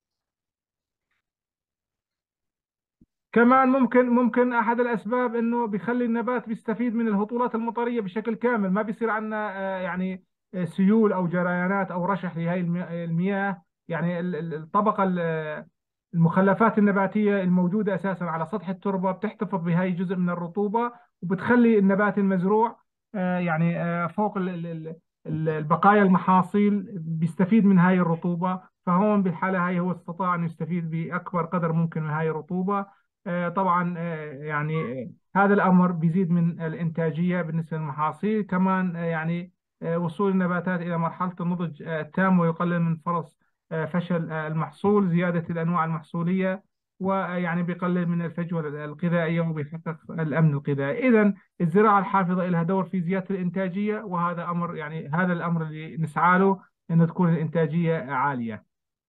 كمان ممكن ممكن احد الاسباب انه بيخلي النبات بيستفيد من الهطولات المطريه بشكل كامل، ما بيصير عندنا آه، يعني آه، سيول او جريانات او رشح لهي المي- المياه. يعني ال- ال- الطبقه المخلفات النباتية الموجودة أساسا على سطح التربة بتحتفظ بهاي جزء من الرطوبة، وبتخلي النبات المزروع آه، يعني آه، فوق ال- ال- ال- ال- البقايا المحاصيل بيستفيد من هاي الرطوبة. فهون بالحالة هاي هو استطاع أن يستفيد بأكبر قدر ممكن من هاي الرطوبة. آه، طبعا آه، يعني آه، هذا الأمر بيزيد من الإنتاجية بالنسبة للمحاصيل. كمان آه، يعني آه، وصول النباتات إلى مرحلة النضج آه، التام، ويقلل من فرص آه، فشل آه، المحصول، زيادة الأنواع المحصولية، ويعني بيقلل من الفجوة الغذائية وبيحقق الأمن الغذائي. إذا الزراعة الحافظة لها دور في زيادة الإنتاجية، وهذا أمر يعني هذا الأمر اللي نسعى له، أن تكون الإنتاجية عالية.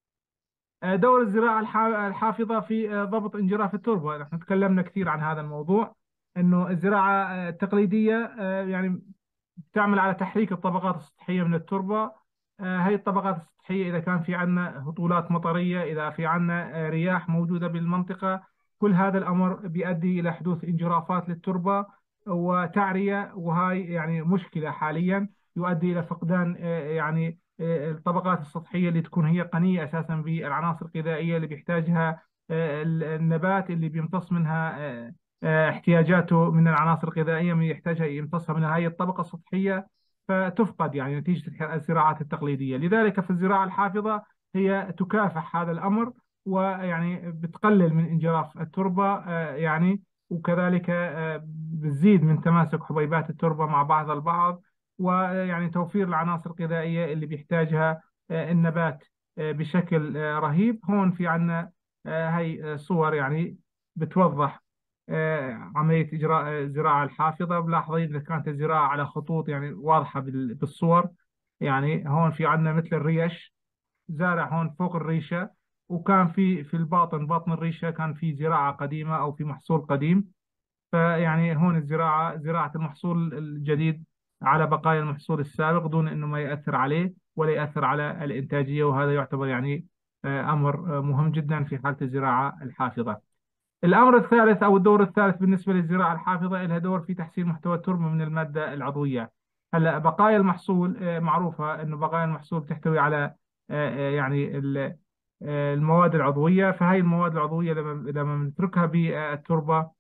آه، دور الزراعة الح- الحافظة في آه، ضبط انجراف التربة، نحن تكلمنا كثير عن هذا الموضوع. أنه الزراعة آه، التقليدية آه، يعني تعمل على تحريك الطبقات السطحية من التربة. آه، هاي الطبقات السطحية إذا كان في عندنا هطولات مطرية، إذا في عندنا آه، رياح موجودة بالمنطقة، كل هذا الأمر بيؤدي إلى حدوث انجرافات للتربة وتعرية، وهاي يعني مشكلة حاليا يؤدي إلى فقدان آه، يعني آه، الطبقات السطحية اللي تكون هي غنية أساسا بالعناصر الغذائية اللي بيحتاجها آه، النبات، اللي بيمتص منها آه، آه، احتياجاته من العناصر الغذائية من يحتاجها يمتصها من هذه الطبقة السطحية، فتفقد يعني نتيجة الزراعات التقليدية. لذلك في الزراعة الحافظة هي تكافح هذا الأمر، ويعني بتقلل من انجراف التربة آه، يعني، وكذلك آه، بتزيد من تماسك حبيبات التربة مع بعض البعض، ويعني توفير العناصر الغذائية اللي بيحتاجها آه، النبات آه، بشكل آه، رهيب. هون في عنا آه، هي صور يعني بتوضح آه، عملية إجراء الزراعة الحافظة. بلاحظين إذا كانت الزراعة على خطوط يعني واضحة بال- بالصور. يعني هون في عندنا مثل الريش، زارع هون فوق الريشة، وكان في في الباطن باطن الريشة كان في زراعة قديمة أو في محصول قديم. فيعني هون الزراعة زراعة المحصول الجديد على بقايا المحصول السابق دون أنه ما يأثر عليه ولا يأثر على الإنتاجية، وهذا يعتبر يعني آه، أمر آه، مهم جدا في حالة الزراعة الحافظة. الأمر الثالث أو الدور الثالث بالنسبة للزراعة الحافظة لها دور في تحسين محتوى التربة من المادة العضوية. هلا بقايا المحصول آه، معروفة إنه بقايا المحصول بتحتوي على آه، آه، يعني ال- آه، المواد العضوية. فهي المواد العضوية لما لما بنتركها بالتربة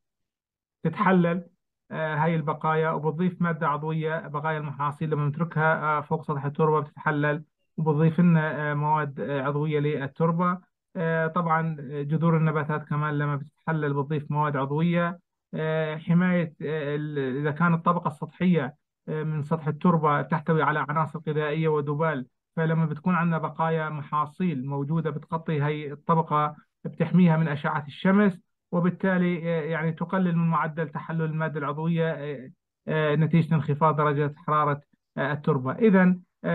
تتحلل آه، هاي البقايا، وبتضيف مادة عضوية بقايا المحاصيل لما نتركها آه، فوق سطح التربة بتتحلل وبتضيف لنا آه، مواد آه، عضوية للتربة. آه، طبعا جذور النباتات كمان لما بتتحلل بتضيف مواد عضوية. آه، حماية آه، ال- إذا كانت الطبقة السطحية آه، من سطح التربة تحتوي على عناصر غذائية وذبال، فلما بتكون عندنا بقايا محاصيل موجودة بتغطي هاي الطبقة بتحميها من أشعة الشمس، وبالتالي آه، يعني تقلل من معدل تحلل المادة العضوية آه، آه، نتيجة انخفاض درجة حرارة آه، التربة. إذا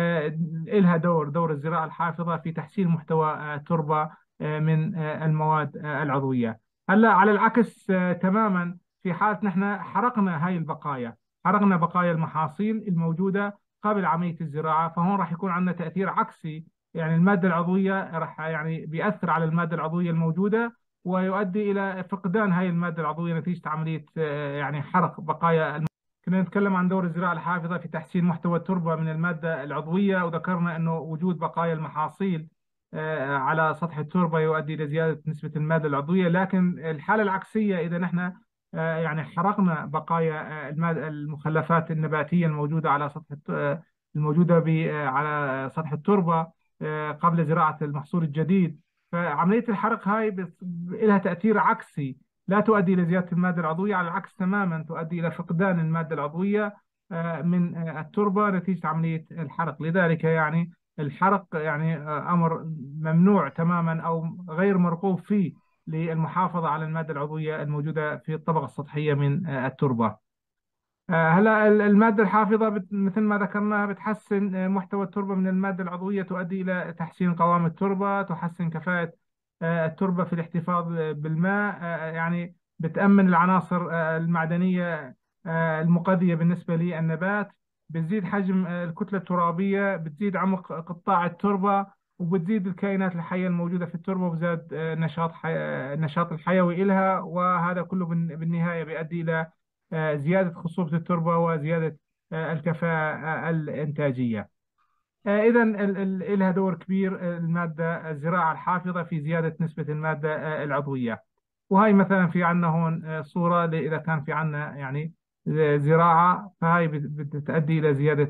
لها دور دور الزراعة الحافظة في تحسين محتوى آه، التربة آه، من آه، المواد آه، العضوية. هلا على العكس آه، تماما، في حالة نحن حرقنا هاي البقايا، حرقنا بقايا المحاصيل الموجودة قبل عملية الزراعة، فهون راح يكون عندنا تأثير عكسي. يعني المادة العضوية راح يعني بيأثر على المادة العضوية الموجودة، ويؤدي إلى فقدان هاي المادة العضوية نتيجة عملية آه، يعني حرق بقايا الم... كنا نتكلم عن دور الزراعة الحافظة في تحسين محتوى التربة من المادة العضوية، وذكرنا أنه وجود بقايا المحاصيل آه، على سطح التربة يؤدي إلى زيادة نسبة المادة العضوية. لكن الحالة العكسية إذا نحن آه، يعني حرقنا بقايا آه، المادة المخلفات النباتية الموجودة على سطح الت- آه، الموجودة ب- آه، على سطح التربة آه، قبل زراعة المحصول الجديد، فعملية الحرق هاي بت- لها تأثير عكسي، لا تؤدي إلى زيادة المادة العضوية، على العكس تماما تؤدي إلى فقدان المادة العضوية آه، من آه، التربة نتيجة عملية الحرق. لذلك يعني الحرق يعني آه، أمر ممنوع تماما أو غير مرغوب فيه للمحافظة على المادة العضوية الموجودة في الطبقة السطحية من آه، التربة. آه، هلا ال- المادة الحافظة بت- مثل ما ذكرنا بتحسن آه، محتوى التربة من المادة العضوية، تؤدي إلى تحسين قوام التربة، تحسن كفاءة آه، التربة في الاحتفاظ آه، بالماء، آه، يعني بتأمن العناصر آه، المعدنية آه، المقضية بالنسبة للنبات، بتزيد حجم آه، الكتلة الترابية، بتزيد عمق قطاع التربة، وبتزيد الكائنات الحية الموجودة في التربة، وبزاد آه، نشاط حي... آه، النشاط الحيوي إلها. وهذا كله بالن- بالنهاية بيؤدي إلى آه، زيادة خصوبة التربة وزيادة آه، الكفاءة آه، الإنتاجية. إذا لها دور كبير آه، المادة الزراعة الحافظة في زيادة نسبة المادة آه، العضوية. وهي مثلا في عندنا هون آه، صورة ل- إذا كان في عندنا يعني زراعة، فهي بت- بتؤدي إلى زيادة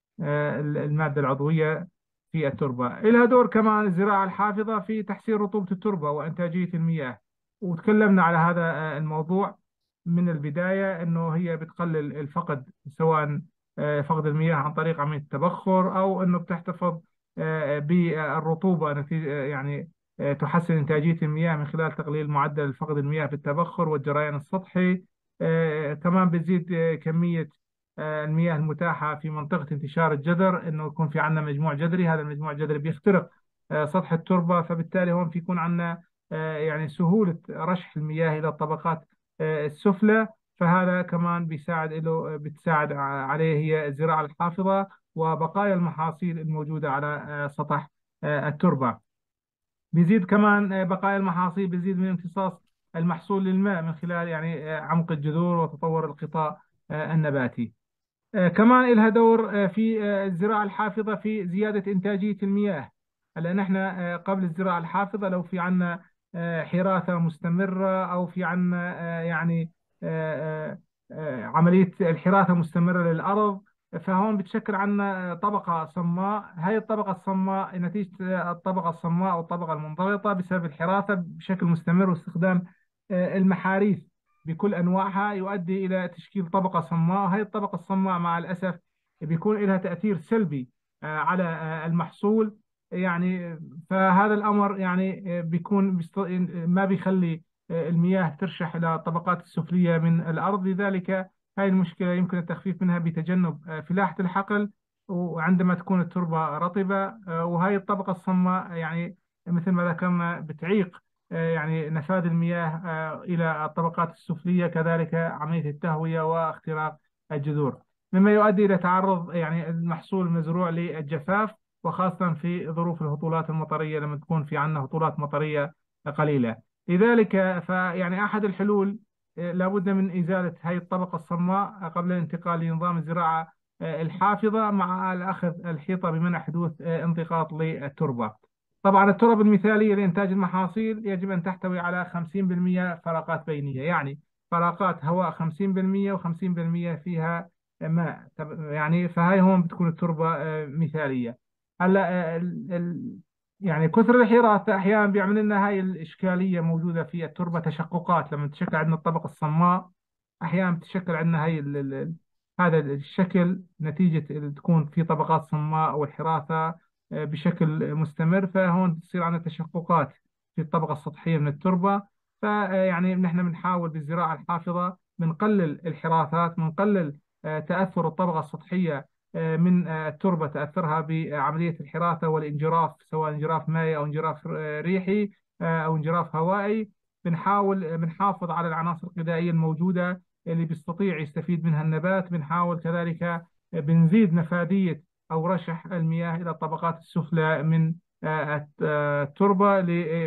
آه، المادة العضوية في التربة. لها دور كمان الزراعة الحافظة في تحسين رطوبة التربة وإنتاجية المياه، وتكلمنا على هذا آه، الموضوع من البداية، أنه هي بتقلل الفقد، سواء آه، فقد المياه عن طريق عملية التبخر، أو أنه بتحتفظ آه، بالرطوبة نتيجة آه، يعني آه، تحسن إنتاجية المياه من خلال تقليل معدل فقد المياه بالتبخر والجريان السطحي. آه، كمان بتزيد آه، كمية آه، المياه المتاحة في منطقة انتشار الجذر، انه يكون في عندنا مجموع جذري، هذا المجموع الجذري بيخترق آه، سطح التربة، فبالتالي هون في يكون عندنا آه، يعني سهولة رشح المياه إلى الطبقات آه، السفلى. فهذا كمان بيساعد له بتساعد ع- عليه هي الزراعة الحافظة وبقايا المحاصيل الموجودة على آه، سطح آه، التربة. بيزيد كمان آه، بقايا المحاصيل، بيزيد من امتصاص المحصول للماء من خلال يعني آه، عمق الجذور وتطور الغطاء آه، النباتي. آه، كمان لها دور آه، في آه، الزراعة الحافظة في زيادة إنتاجية المياه. هلا نحن آه، قبل الزراعة الحافظة لو في عنا آه، حراثة مستمرة، أو في عنا آه، يعني آه، آه، آه، عملية الحراثة مستمرة للأرض، فهون بتشكل عنا آه، طبقة صماء. هاي الطبقة الصماء نتيجة آه، الطبقة الصماء أو الطبقة المنضغطة بسبب الحراثة بشكل مستمر واستخدام آه، المحاريث بكل أنواعها، يؤدي إلى تشكيل طبقة صماء. هذه الطبقة الصماء مع الأسف بيكون لها تأثير سلبي آه، على آه، المحصول يعني. فهذا الأمر يعني آه، بيكون بيست- ما بيخلي آه، المياه ترشح إلى الطبقات السفلية من الأرض. لذلك هذه المشكلة يمكن التخفيف منها بتجنب آه، فلاحة الحقل، وعندما تكون التربة رطبة. آه، وهي الطبقة الصماء يعني مثل ما ذكرنا بتعيق آه، يعني نفاذ المياه آه، إلى الطبقات السفلية، كذلك عملية التهوية واختراق الجذور، مما يؤدي إلى تعرض يعني المحصول المزروع للجفاف، وخاصة في ظروف الهطولات المطرية لما تكون في عندنا هطولات مطرية قليلة. لذلك فيعني أحد الحلول آه، لابد من إزالة هذه الطبقة الصماء قبل الانتقال لنظام الزراعة آه، الحافظة، مع الأخذ الحيطة بمنع حدوث آه، انضغاط للتربة. طبعا التربة المثالية لإنتاج المحاصيل يجب أن تحتوي على خمسين بالمئة فراغات بينية، يعني فراغات هواء خمسين بالمئة و50% فيها ماء. طب- يعني فهاي هون بتكون التربة آه، مثالية. هلا آه، ال- ال- يعني كثر الحراثة أحيانا بيعمل لنا هاي الإشكالية موجودة في التربة، تشققات لما تشكل عندنا الطبقة الصماء. أحيانا بتشكل عندنا هاي ال- ال- ال- هذا الشكل نتيجة ال- تكون في طبقات صماء أو الحراثة آه، بشكل مستمر، فهون بتصير عندنا تشققات في الطبقة السطحية من التربة. فيعني نحن بنحاول بالزراعة الحافظة بنقلل الحراثات، بنقلل آه، تأثر الطبقة السطحية آه، من آه، التربة، تأثرها بعملية الحراثة والانجراف، سواء انجراف مائي أو انجراف آه، ريحي آه، أو انجراف هوائي. بنحاول آه، بنحافظ على العناصر الغذائية الموجودة اللي بيستطيع يستفيد منها النبات. بنحاول كذلك آه، بنزيد نفاذية أو رشح المياه إلى الطبقات السفلى من آه، آه، التربة،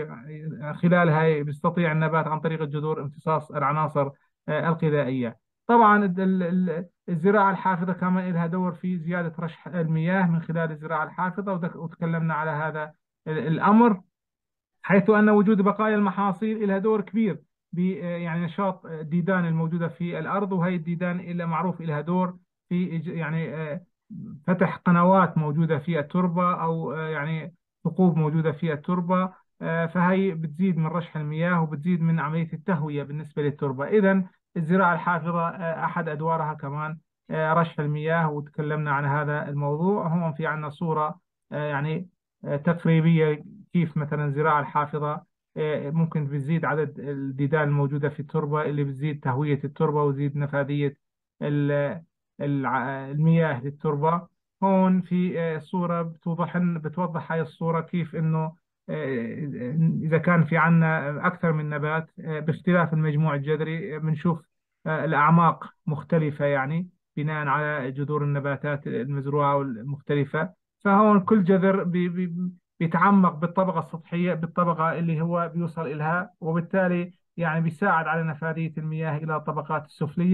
ل- خلالها بيستطيع النبات عن طريق الجذور امتصاص العناصر آه، الغذائية. طبعا ال- ال- الزراعة الحافظة كمان لها دور في زيادة رشح المياه من خلال الزراعة الحافظة، وذك- وتكلمنا على هذا ال- الأمر، حيث أن وجود بقايا المحاصيل لها دور كبير ب يعني نشاط الديدان الموجودة في الأرض. وهي الديدان إلا معروف لها دور في إج- يعني آه، فتح قنوات موجودة في التربة، أو آه، يعني ثقوب موجودة في التربة. آه، فهي بتزيد من رشح المياه وبتزيد من عملية التهوية بالنسبة للتربة. إذا الزراعة الحافظة آه، أحد أدوارها كمان آه، رشح المياه، وتكلمنا عن هذا الموضوع. هون في عندنا صورة آه، يعني آه، تقريبية كيف مثلا الزراعة الحافظة آه، ممكن بتزيد عدد الديدان الموجودة في التربة، اللي بتزيد تهوية التربة وتزيد نفاذية ال- الع- المياه للتربة. هون في آه، صورة بتوضح بتوضح هاي الصورة كيف إنه آه، إذا كان في عنا أكثر من نبات آه، باختلاف المجموع الجذري، آه، بنشوف آه، الأعماق مختلفة، يعني بناء على جذور النباتات المزروعة المختلفة. فهون كل جذر بي بي بيتعمق بالطبقة السطحية، بالطبقة اللي هو بيوصل إلها، وبالتالي يعني بيساعد على نفاذية المياه إلى الطبقات السفلية.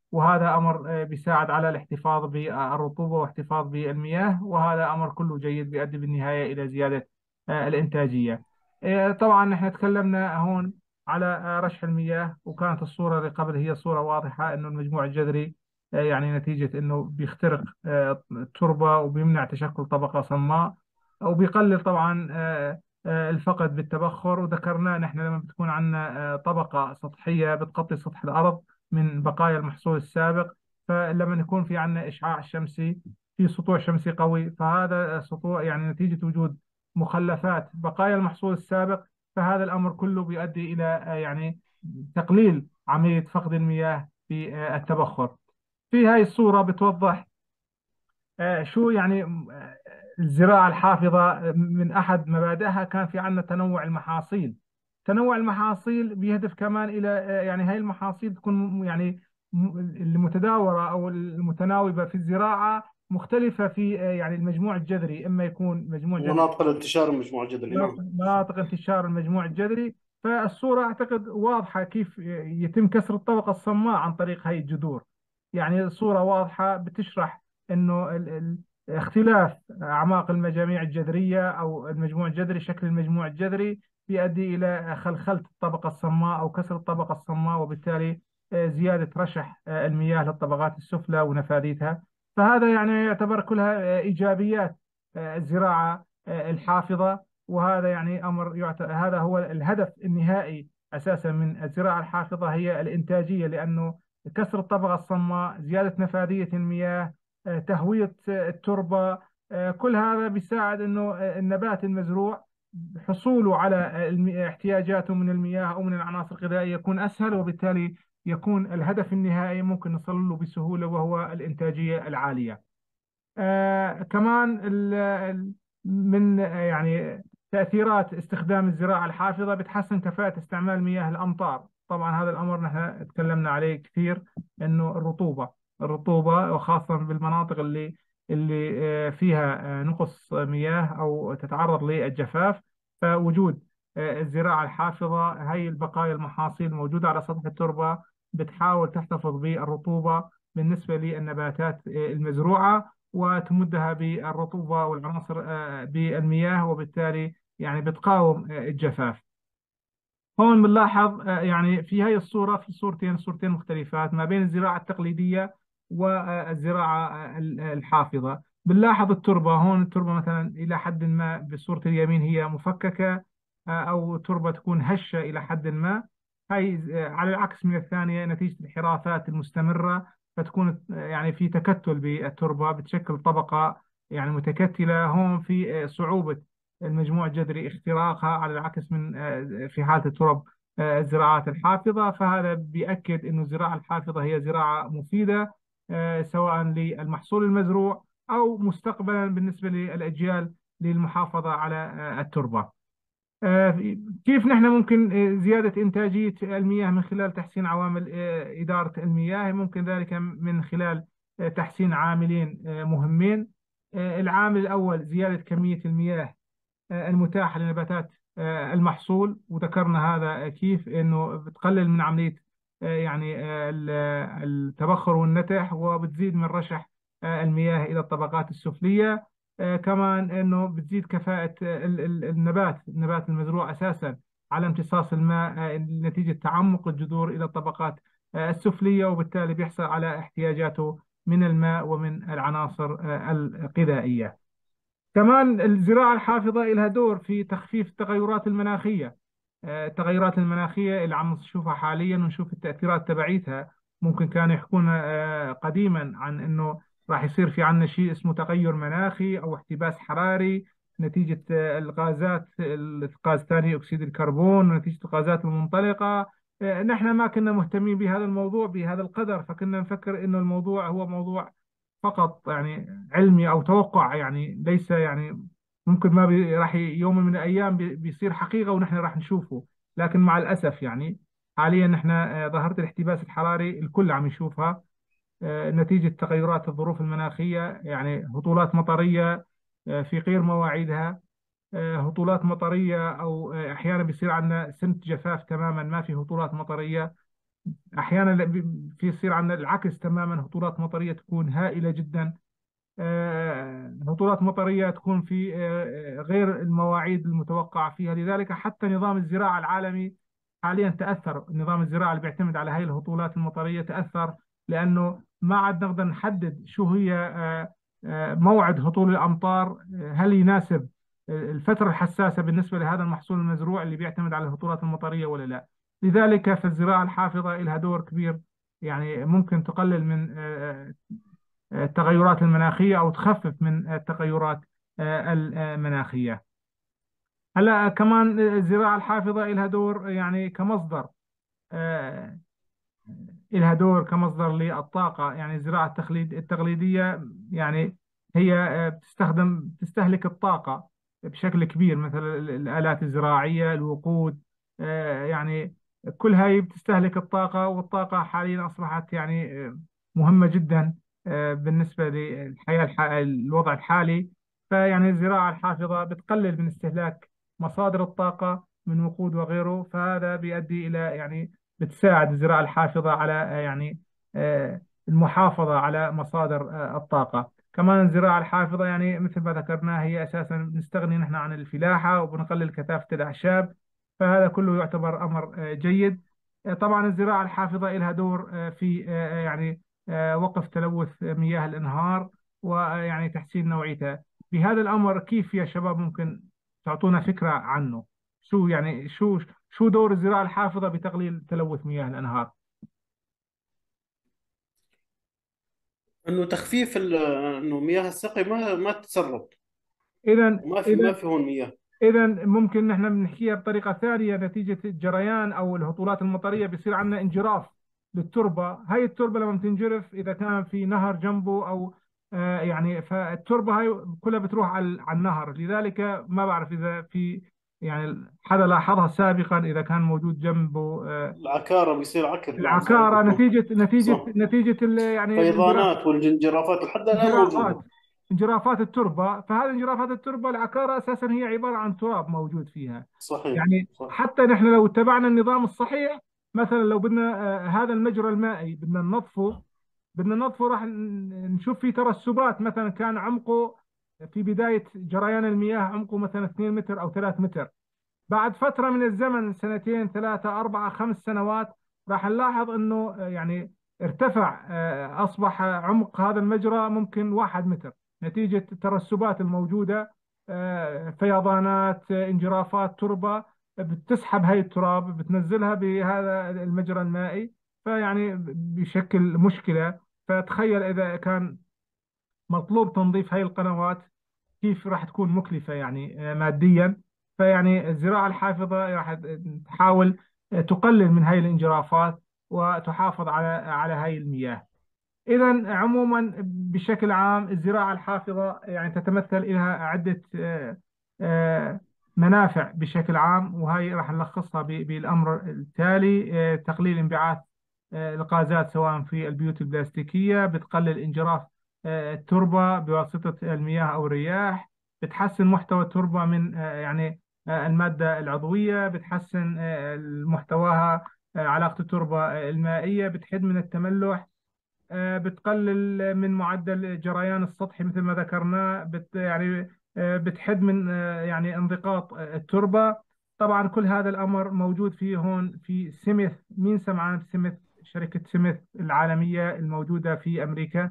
وهذا أمر آه، بيساعد على الاحتفاظ بالرطوبة واحتفاظ بالمياه، وهذا أمر كله جيد بيؤدي بالنهاية إلى زيادة آه، الإنتاجية. آه، طبعا نحن تكلمنا هون على آه، رشح المياه، وكانت الصورة اللي قبل هي صورة واضحة إنه المجموع الجذري آه، يعني نتيجة إنه بيخترق آه، التربة وبيمنع تشكل طبقة صماء، وبيقلل طبعا آه، آه، الفقد بالتبخر. وذكرنا نحن لما بتكون عندنا آه، طبقة سطحية بتغطي سطح الأرض من بقايا المحصول السابق، فلما يكون في عندنا إشعاع شمسي، في سطوع شمسي قوي، فهذا سطوع يعني نتيجة وجود مخلفات بقايا المحصول السابق، فهذا الأمر كله بيؤدي إلى آه، يعني تقليل عملية فقد المياه في آه، التبخر. في هاي الصورة بتوضح آه، شو يعني آه، الزراعة الحافظة من أحد مبادئها كان في عندنا تنوع المحاصيل. تنوع المحاصيل بيهدف كمان إلى آه، يعني هاي المحاصيل تكون م- يعني م- المتداولة أو المتناوبة في الزراعة مختلفة في آه، يعني المجموع الجذري، إما يكون مجموع جذري مناطق الانتشار المجموع الجدلي، نعم. مناطق انتشار المجموع الجذري. فالصورة أعتقد واضحة كيف يتم كسر الطبقة الصماء عن طريق هاي الجذور. يعني الصورة واضحة بتشرح أنه ال- ال- اختلاف أعماق المجاميع الجذرية أو المجموع الجذري، شكل المجموع الجذري بيؤدي إلى خلخلة الطبقة الصماء أو كسر الطبقة الصماء، وبالتالي آه، زيادة رشح آه، المياه للطبقات السفلى ونفاذيتها. فهذا يعني يعتبر كلها آه، إيجابيات آه، الزراعة آه، الحافظة. وهذا يعني أمر يعت... هذا هو الهدف النهائي أساسا من الزراعة الحافظة، هي الإنتاجية، لأنه كسر الطبقة الصماء، زيادة نفاذية المياه، آه، تهوية آه، التربة، آه، كل هذا بيساعد أنه آه، النبات المزروع حصوله على الم- احتياجاته من المياه أو من العناصر الغذائية يكون أسهل، وبالتالي يكون الهدف النهائي ممكن نصل له بسهولة، وهو الإنتاجية العالية. آه كمان ال- ال- من آه، يعني تأثيرات استخدام الزراعة الحافظة بتحسن كفاءة استعمال مياه الأمطار. طبعا هذا الأمر نحن تكلمنا عليه كثير، إنه الرطوبة الرطوبة وخاصة بالمناطق اللي اللي آه، فيها آه، نقص مياه أو تتعرض للجفاف، فوجود آه، الزراعة الحافظة، هي البقايا المحاصيل الموجودة على سطح التربة بتحاول تحتفظ بالرطوبة بالنسبة للنباتات آه، المزروعة، وتمدها بالرطوبة والعناصر آه، بالمياه، وبالتالي يعني بتقاوم آه، الجفاف. هون بنلاحظ آه، يعني في هاي الصورة في صورتين صورتين مختلفات ما بين الزراعة التقليدية والزراعة آه، الحافظة. بنلاحظ التربة هون، التربة مثلا إلى حد ما بصورة اليمين هي مفككة آه، أو تربة تكون هشة إلى حد ما. هاي آه، على العكس من الثانية نتيجة الحراثات المستمرة، فتكون آه، يعني في تكتل بالتربة، بتشكل طبقة يعني متكتلة. هون في آه، صعوبة المجموع الجذري اختراقها، على العكس من آه، في حالة الترب آه، الزراعات الحافظة. فهذا بيأكد أن الزراعة الحافظة هي زراعة مفيدة آه، سواء للمحصول المزروع أو مستقبلا بالنسبة للأجيال للمحافظة على آه، التربة. آه، كيف نحن ممكن آه، زيادة إنتاجية المياه من خلال تحسين عوامل آه، إدارة المياه؟ ممكن ذلك من خلال آه، تحسين عاملين آه، مهمين. آه، العامل الأول زيادة كمية المياه آه، المتاحة لنباتات آه، المحصول، وذكرنا هذا كيف انه بتقلل من عملية آه، يعني آه، ال- آه، التبخر والنتح، وبتزيد من رشح آه، المياه إلى الطبقات السفلية. آه، كمان انه بتزيد كفاءة آه، ال- ال- النبات النبات المزروع اساسا على امتصاص الماء آه، نتيجة تعمق الجذور إلى الطبقات آه، السفلية، وبالتالي بيحصل على احتياجاته من الماء ومن العناصر آه، الغذائية. كمان الزراعة الحافظة لها دور في تخفيف التغيرات المناخية. آه، التغيرات المناخية اللي عم نشوفها حاليا ونشوف التأثيرات تبعيتها. ممكن كانوا يحكون آه، قديما عن انه راح يصير في عندنا شيء اسمه تغير مناخي او احتباس حراري نتيجة آه، الغازات، غاز ثاني اكسيد الكربون، ونتيجة الغازات المنطلقة. آه، نحن ما كنا مهتمين بهذا الموضوع بهذا القدر، فكنا نفكر انه الموضوع هو موضوع فقط يعني علمي او توقع، يعني ليس يعني ممكن ما بي راح ي- يوم من الايام بي- بيصير حقيقه ونحن راح نشوفه. لكن مع الاسف يعني حاليا نحن آه، ظاهره الاحتباس الحراري الكل عم يشوفها آه، نتيجه تغيرات الظروف المناخيه، يعني هطولات مطريه آه، في غير مواعيدها، آه، هطولات مطريه او آه، احيانا بيصير عندنا سنه جفاف تماما ما في هطولات مطريه. أحيانا بي- في يصير عندنا العكس تماما، هطولات مطرية تكون هائلة جدا. آه، هطولات مطرية تكون في آه، غير المواعيد المتوقعة فيها. لذلك حتى نظام الزراعة العالمي حاليا تأثر. نظام الزراعة اللي بيعتمد على هاي الهطولات المطرية تأثر، لأنه ما عاد نقدر نحدد شو هي آه، آه، موعد هطول الأمطار. آه، هل يناسب الفترة الحساسة بالنسبة لهذا المحصول المزروع اللي بيعتمد على الهطولات المطرية ولا لا. لذلك فالزراعة الحافظة لها دور كبير، يعني ممكن تقلل من آه، التغيرات المناخية أو تخفف من التغيرات آه، المناخية. هلا كمان الزراعة الحافظة لها دور يعني كمصدر، آه، لها دور كمصدر للطاقة. يعني الزراعة التقليد التقليدية يعني هي آه، بتستخدم بتستهلك الطاقة بشكل كبير، مثل ال- الآلات الزراعية، الوقود، آه، يعني كل هاي بتستهلك الطاقة. والطاقة حاليا أصبحت يعني آه، مهمة جدا آه، بالنسبة للحياة الح- الوضع الحالي. فيعني الزراعة الحافظة بتقلل من استهلاك مصادر الطاقة من وقود وغيره، فهذا بيؤدي إلى يعني بتساعد الزراعة الحافظة على آه، يعني آه، المحافظة على مصادر آه، الطاقة. كمان الزراعة الحافظة يعني مثل ما ذكرنا هي أساسا بنستغني نحن عن الفلاحة وبنقلل كثافة الأعشاب، فهذا كله يعتبر أمر آه، جيد. آه، طبعا الزراعة الحافظة لها دور آه، في آه، يعني آه، وقف تلوث مياه الأنهار ويعني تحسين نوعيتها. بهذا الأمر كيف يا شباب ممكن تعطونا فكرة عنه؟ شو يعني شو شو دور الزراعة الحافظة بتقليل تلوث مياه الأنهار؟ انه تخفيف ال- انه مياه السقي ما ما تتسرب، إذا وما في ما إذا في هون مياه. إذا ممكن نحن بنحكيها بطريقة ثانية. نتيجة الجريان أو الهطولات المطرية بيصير عندنا انجراف للتربة. هاي التربة لما بتنجرف إذا كان في نهر جنبه أو آه يعني فالتربة هاي كلها بتروح على على النهر. لذلك ما بعرف إذا في يعني حدا لاحظها سابقا إذا كان موجود جنبه آه العكاره بيصير عكر، نعم صحيح العكارة، بيكون. نتيجة نتيجة صح. نتيجة ال- يعني الانجراف، فيضانات والجرافات لحد الان انجرافات موجوده. انجرافات التربة. فهذه انجرافات التربة العكارة أساسا هي عبارة عن تراب موجود فيها. صحيح يعني صح. حتى نحن لو اتبعنا النظام الصحيح، مثلا لو بدنا آه، هذا المجرى المائي بدنا ننظفه، بدنا ننظفه راح ن- نشوف فيه ترسبات. مثلا كان عمقه في بداية جريان المياه عمقه مثلا اثنين متر أو ثلاثة متر، بعد فترة من الزمن سنتين ثلاثة أربعة خمس سنوات راح نلاحظ أنه آه، يعني ارتفع، آه، أصبح عمق هذا المجرى ممكن واحد متر نتيجة الترسبات الموجودة، آه، فيضانات، آه، انجرافات تربة بتسحب هاي التراب بتنزلها بهذا المجرى المائي، فيعني بشكل مشكلة. فتخيل إذا كان مطلوب تنظيف هاي القنوات كيف راح تكون مكلفة يعني آه، ماديا. فيعني الزراعة الحافظة راح تحاول آه، تقلل من هاي الانجرافات وتحافظ على على هاي المياه. إذا عموما بشكل عام الزراعة الحافظة يعني تتمثل لها عدة آه، آه، منافع بشكل عام، وهي راح نلخصها ب- بالأمر التالي. آه، تقليل انبعاث آه، الغازات سواء في البيوت البلاستيكية، بتقلل انجراف آه، التربة بواسطة المياه أو الرياح، بتحسن محتوى التربة من آه، يعني آه، المادة العضوية، بتحسن آه، محتواها آه، علاقة التربة آه، المائية، بتحد من التملح، آه، بتقلل من معدل الجريان السطحي مثل ما ذكرنا، بت يعني آه، بتحد من آه، يعني انضغاط آه، التربة. طبعا كل هذا الأمر موجود فيه هون في سيميث. مين سمعان بسيميث؟ شركة سيميث العالمية الموجودة في أمريكا.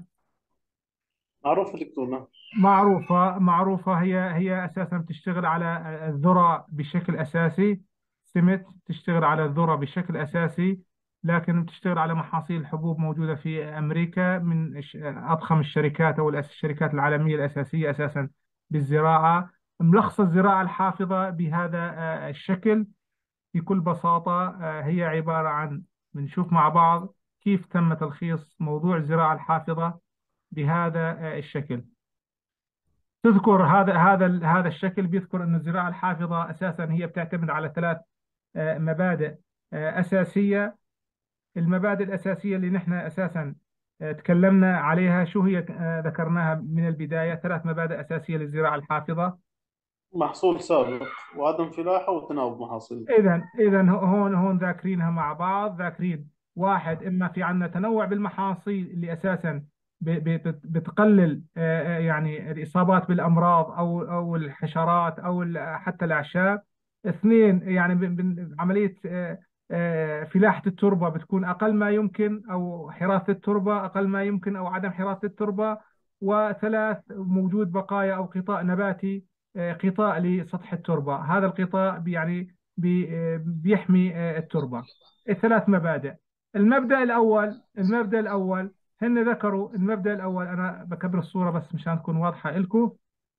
معروف دكتور، نعم. معروفة معروفة هي هي أساسا بتشتغل على الذرة بشكل أساسي. سمت تشتغل على الذرة بشكل أساسي، لكن بتشتغل على محاصيل حبوب موجودة في أمريكا، من الش- أضخم الشركات أو الأس- الشركات العالمية الأساسية أساسا بالزراعة. ملخص الزراعة الحافظة بهذا آه، الشكل في كل بساطة. آه، هي عبارة عن بنشوف مع بعض كيف تم تلخيص موضوع الزراعة الحافظة بهذا آه، الشكل. تذكر هذا هذا هذا الشكل بيذكر أن الزراعة الحافظة أساسا هي بتعتمد على ثلاث آه، مبادئ آه، أساسية. المبادئ الأساسية اللي نحن أساسا آه، تكلمنا عليها شو هي؟ آه، ذكرناها من البداية، ثلاث مبادئ أساسية للزراعة الحافظة. محصول سابق، وعدم فلاحه، وتناوب محاصيل. إذا إذا هون هون ذاكرينها مع بعض، ذاكرين واحد، إما في عندنا تنوع بالمحاصيل اللي أساسا ب- ب- بتقلل آه، آه، يعني الإصابات بالأمراض أو أو الحشرات أو ال- حتى الأعشاب. اثنين، يعني ب- ب- عملية آه، آه، فلاحة التربة بتكون أقل ما يمكن، أو حراسة التربة أقل ما يمكن، أو عدم حراسة التربة. وثلاث، وجود بقايا أو غطاء نباتي، آه، غطاء لسطح التربة. هذا الغطاء بي- يعني بي- آه، بيحمي آه، التربة. الثلاث مبادئ. المبدأ الأول المبدأ الأول هن ذكروا المبدأ الأول. أنا بكبر الصورة بس مشان تكون واضحة لكم.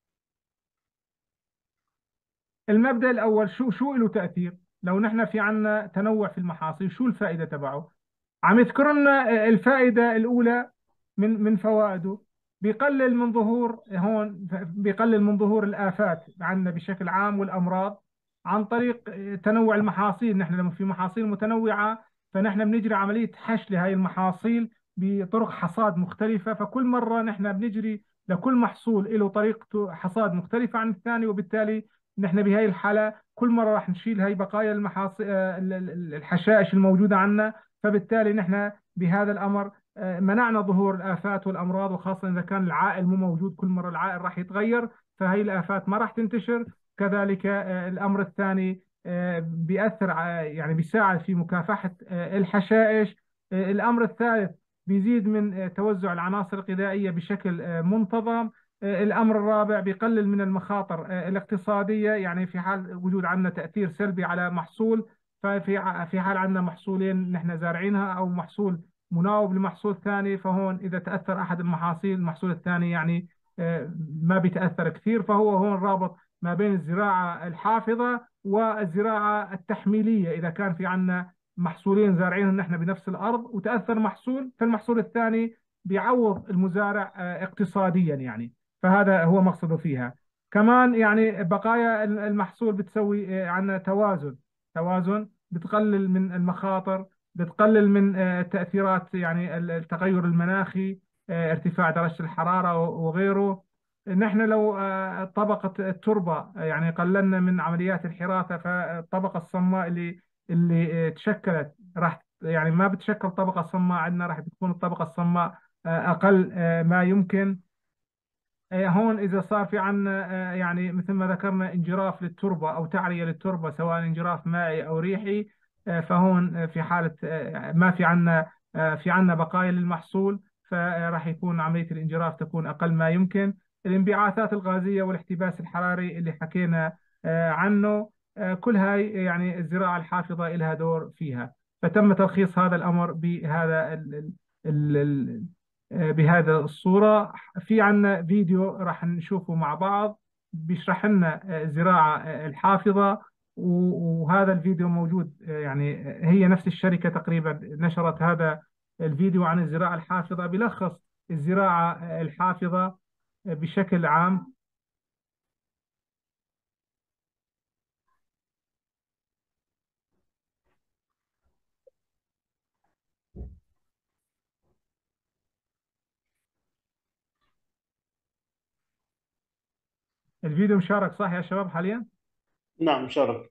المبدأ الأول شو شو له تأثير لو نحن في عنا تنوع في المحاصيل؟ شو الفائدة تبعه؟ عم يذكر لنا الفائدة الأولى من من فوائده. بيقلل من ظهور هون بيقلل من ظهور الآفات عندنا بشكل عام والأمراض، عن طريق تنوع المحاصيل. نحن لما في محاصيل متنوعة، فنحن بنجري عملية حش لهي المحاصيل بطرق حصاد مختلفة. فكل مرة نحن بنجري لكل محصول له طريقة حصاد مختلفة عن الثاني، وبالتالي نحن بهي الحالة كل مرة راح نشيل هاي بقايا المحاصيل الحشائش الموجودة عندنا. فبالتالي نحن بهذا الأمر آه، منعنا ظهور الآفات والأمراض، وخاصة إذا كان العائل مو موجود. كل مرة العائل راح يتغير، فهي الآفات ما راح تنتشر. كذلك آه، الأمر الثاني آه، بيأثر ع- يعني بيساعد في مكافحة آه، الحشائش. آه، الأمر الثالث بيزيد من آه، توزع العناصر الغذائية بشكل آه، منتظم. آه، الأمر الرابع بيقلل من المخاطر آه، الاقتصادية، يعني في حال وجود عندنا تأثير سلبي على محصول. ففي ع- في حال عندنا محصولين نحن زارعينها، أو محصول مناوب لمحصول ثاني، فهون إذا تأثر أحد المحاصيل المحصول الثاني يعني آه، ما بيتأثر كثير. فهو هون رابط ما بين الزراعة الحافظة والزراعة التحميلية. إذا كان في عندنا محصولين زارعينهم نحن بنفس الأرض وتأثر محصول، فالمحصول الثاني بيعوض المزارع آه، اقتصاديا يعني. فهذا هو مقصده فيها. كمان يعني بقايا المحصول بتسوي آه، عندنا توازن توازن بتقلل من المخاطر، بتقلل من آه، تأثيرات يعني التغير المناخي، آه، ارتفاع درجة الحرارة وغيره. نحن لو آه، طبقة التربة آه، يعني قللنا من عمليات الحراثة، فالطبقة الصماء اللي اللي آه، تشكلت راح يعني ما بتشكل طبقة صماء عندنا، راح بتكون الطبقة الصماء آه، أقل آه، ما يمكن. آه، هون إذا صار في عنا آه، يعني مثل ما ذكرنا انجراف للتربة أو تعرية للتربة، سواء انجراف مائي أو ريحي، آه، فهون آه، في حالة آه، ما في عنا آه، في عنا بقايا للمحصول، فراح يكون عملية الانجراف تكون أقل ما يمكن. الانبعاثات الغازية والاحتباس الحراري اللي حكينا آه، عنه، آه، كل هاي يعني الزراعة الحافظة لها دور فيها. فتم تلخيص هذا الأمر بهذا ال ال ال آه، بهذا الصورة. في عنا فيديو راح نشوفه مع بعض بيشرح لنا آه، الزراعة آه، الحافظة. و- وهذا الفيديو موجود آه، يعني آه، هي نفس الشركة تقريبا نشرت هذا الفيديو عن الزراعة الحافظة، بيلخص الزراعة آه، الحافظة آه، بشكل عام. الفيديو مشارك صح يا شباب حاليا؟ نعم مشارك.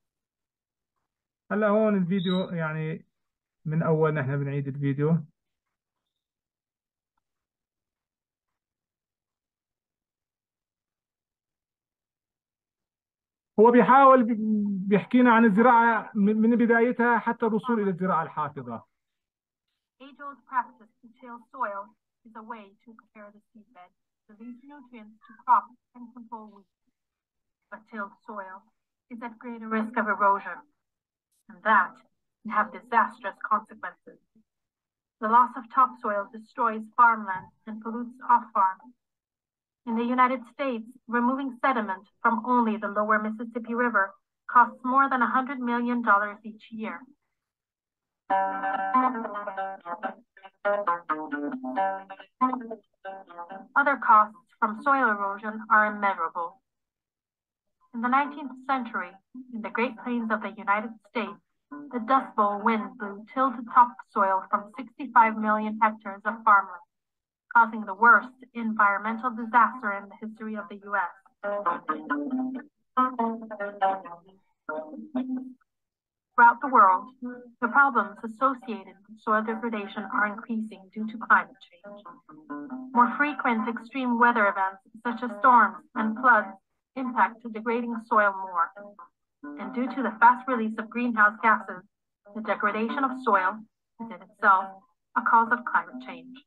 هلا هون الفيديو يعني من أول نحن بنعيد الفيديو. هو بيحاول بي- بيحكينا عن الزراعة من من بدايتها حتى الوصول إلى الزراعة الحافظة. Age-old practice to till soil is a way to prepare the seedbed, release nutrients to crops, and control weeds. But tilled soil is at greater risk of erosion, and that can have disastrous consequences. The loss of topsoil destroys farmland and pollutes off-farm. In the United States, removing sediment from only the lower Mississippi River costs more than one hundred million dollars each year. Other costs from soil erosion are immeasurable. In the nineteenth century, in the Great Plains of the United States, the Dust Bowl wind blew tilled topsoil from sixty-five million hectares of farmland, causing the worst environmental disaster in the history of the U S. Throughout the world, the problems associated with soil degradation are increasing due to climate change. More frequent extreme weather events, such as storms and floods, impact the degrading soil more. And due to the fast release of greenhouse gases, the degradation of soil is in itself a cause of climate change.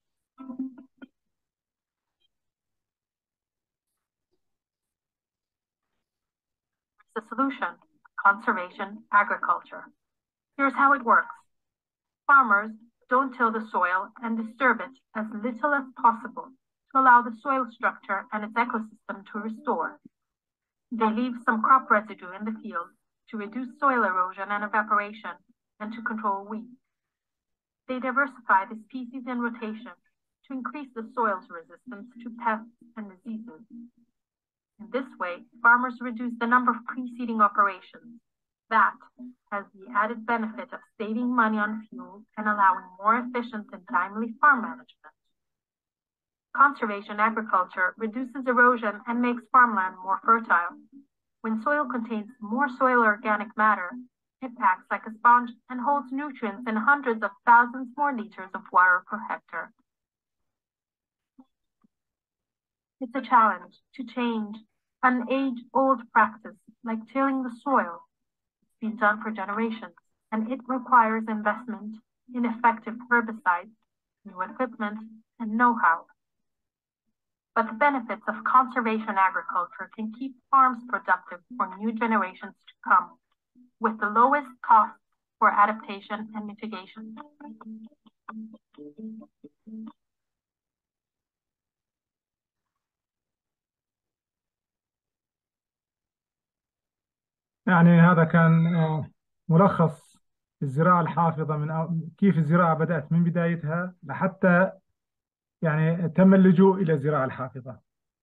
The solution: conservation agriculture. Here's how it works. Farmers don't till the soil and disturb it as little as possible to allow the soil structure and its ecosystem to restore. They leave some crop residue in the field to reduce soil erosion and evaporation and to control weeds. They diversify the species in rotation to increase the soil's resistance to pests and diseases. In this way, farmers reduce the number of preceding operations. That has the added benefit of saving money on fuel and allowing more efficient and timely farm management. Conservation agriculture reduces erosion and makes farmland more fertile. When soil contains more soil organic matter, it acts like a sponge and holds nutrients in hundreds of thousands more liters of water per hectare. It's a challenge to change an age-old practice like tilling the soil. It's been done for generations, and it requires investment in effective herbicides, new equipment, and know-how. But the benefits of conservation agriculture can keep farms productive for new generations to come, with the lowest cost for adaptation and mitigation. يعني هذا كان آه، ملخص الزراعة الحافظة، من أو- كيف الزراعة بدأت من بدايتها لحتى يعني تم اللجوء إلى الزراعة الحافظة.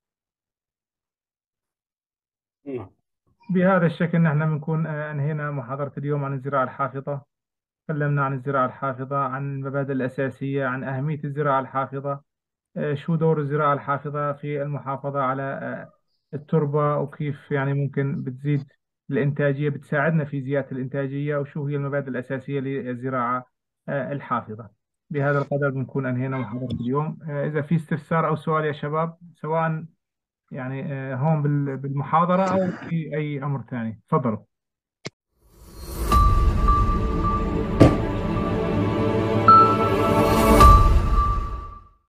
نعم. بهذا الشكل نحن بنكون آه، أنهينا محاضرة اليوم عن الزراعة الحافظة. تكلمنا عن الزراعة الحافظة، عن المبادئ الأساسية، عن أهمية الزراعة الحافظة، آه، شو دور الزراعة الحافظة في المحافظة على آه، التربة، وكيف يعني ممكن بتزيد الإنتاجية، بتساعدنا في زيادة الإنتاجية، وشو هي المبادئ الأساسية للزراعة آه، الحافظة. بهذا القدر بنكون أنهينا محاضرة اليوم. آه، إذا في استفسار أو سؤال يا شباب، سواء يعني آه، هون بال- بالمحاضرة أو في أي أمر ثاني، تفضلوا.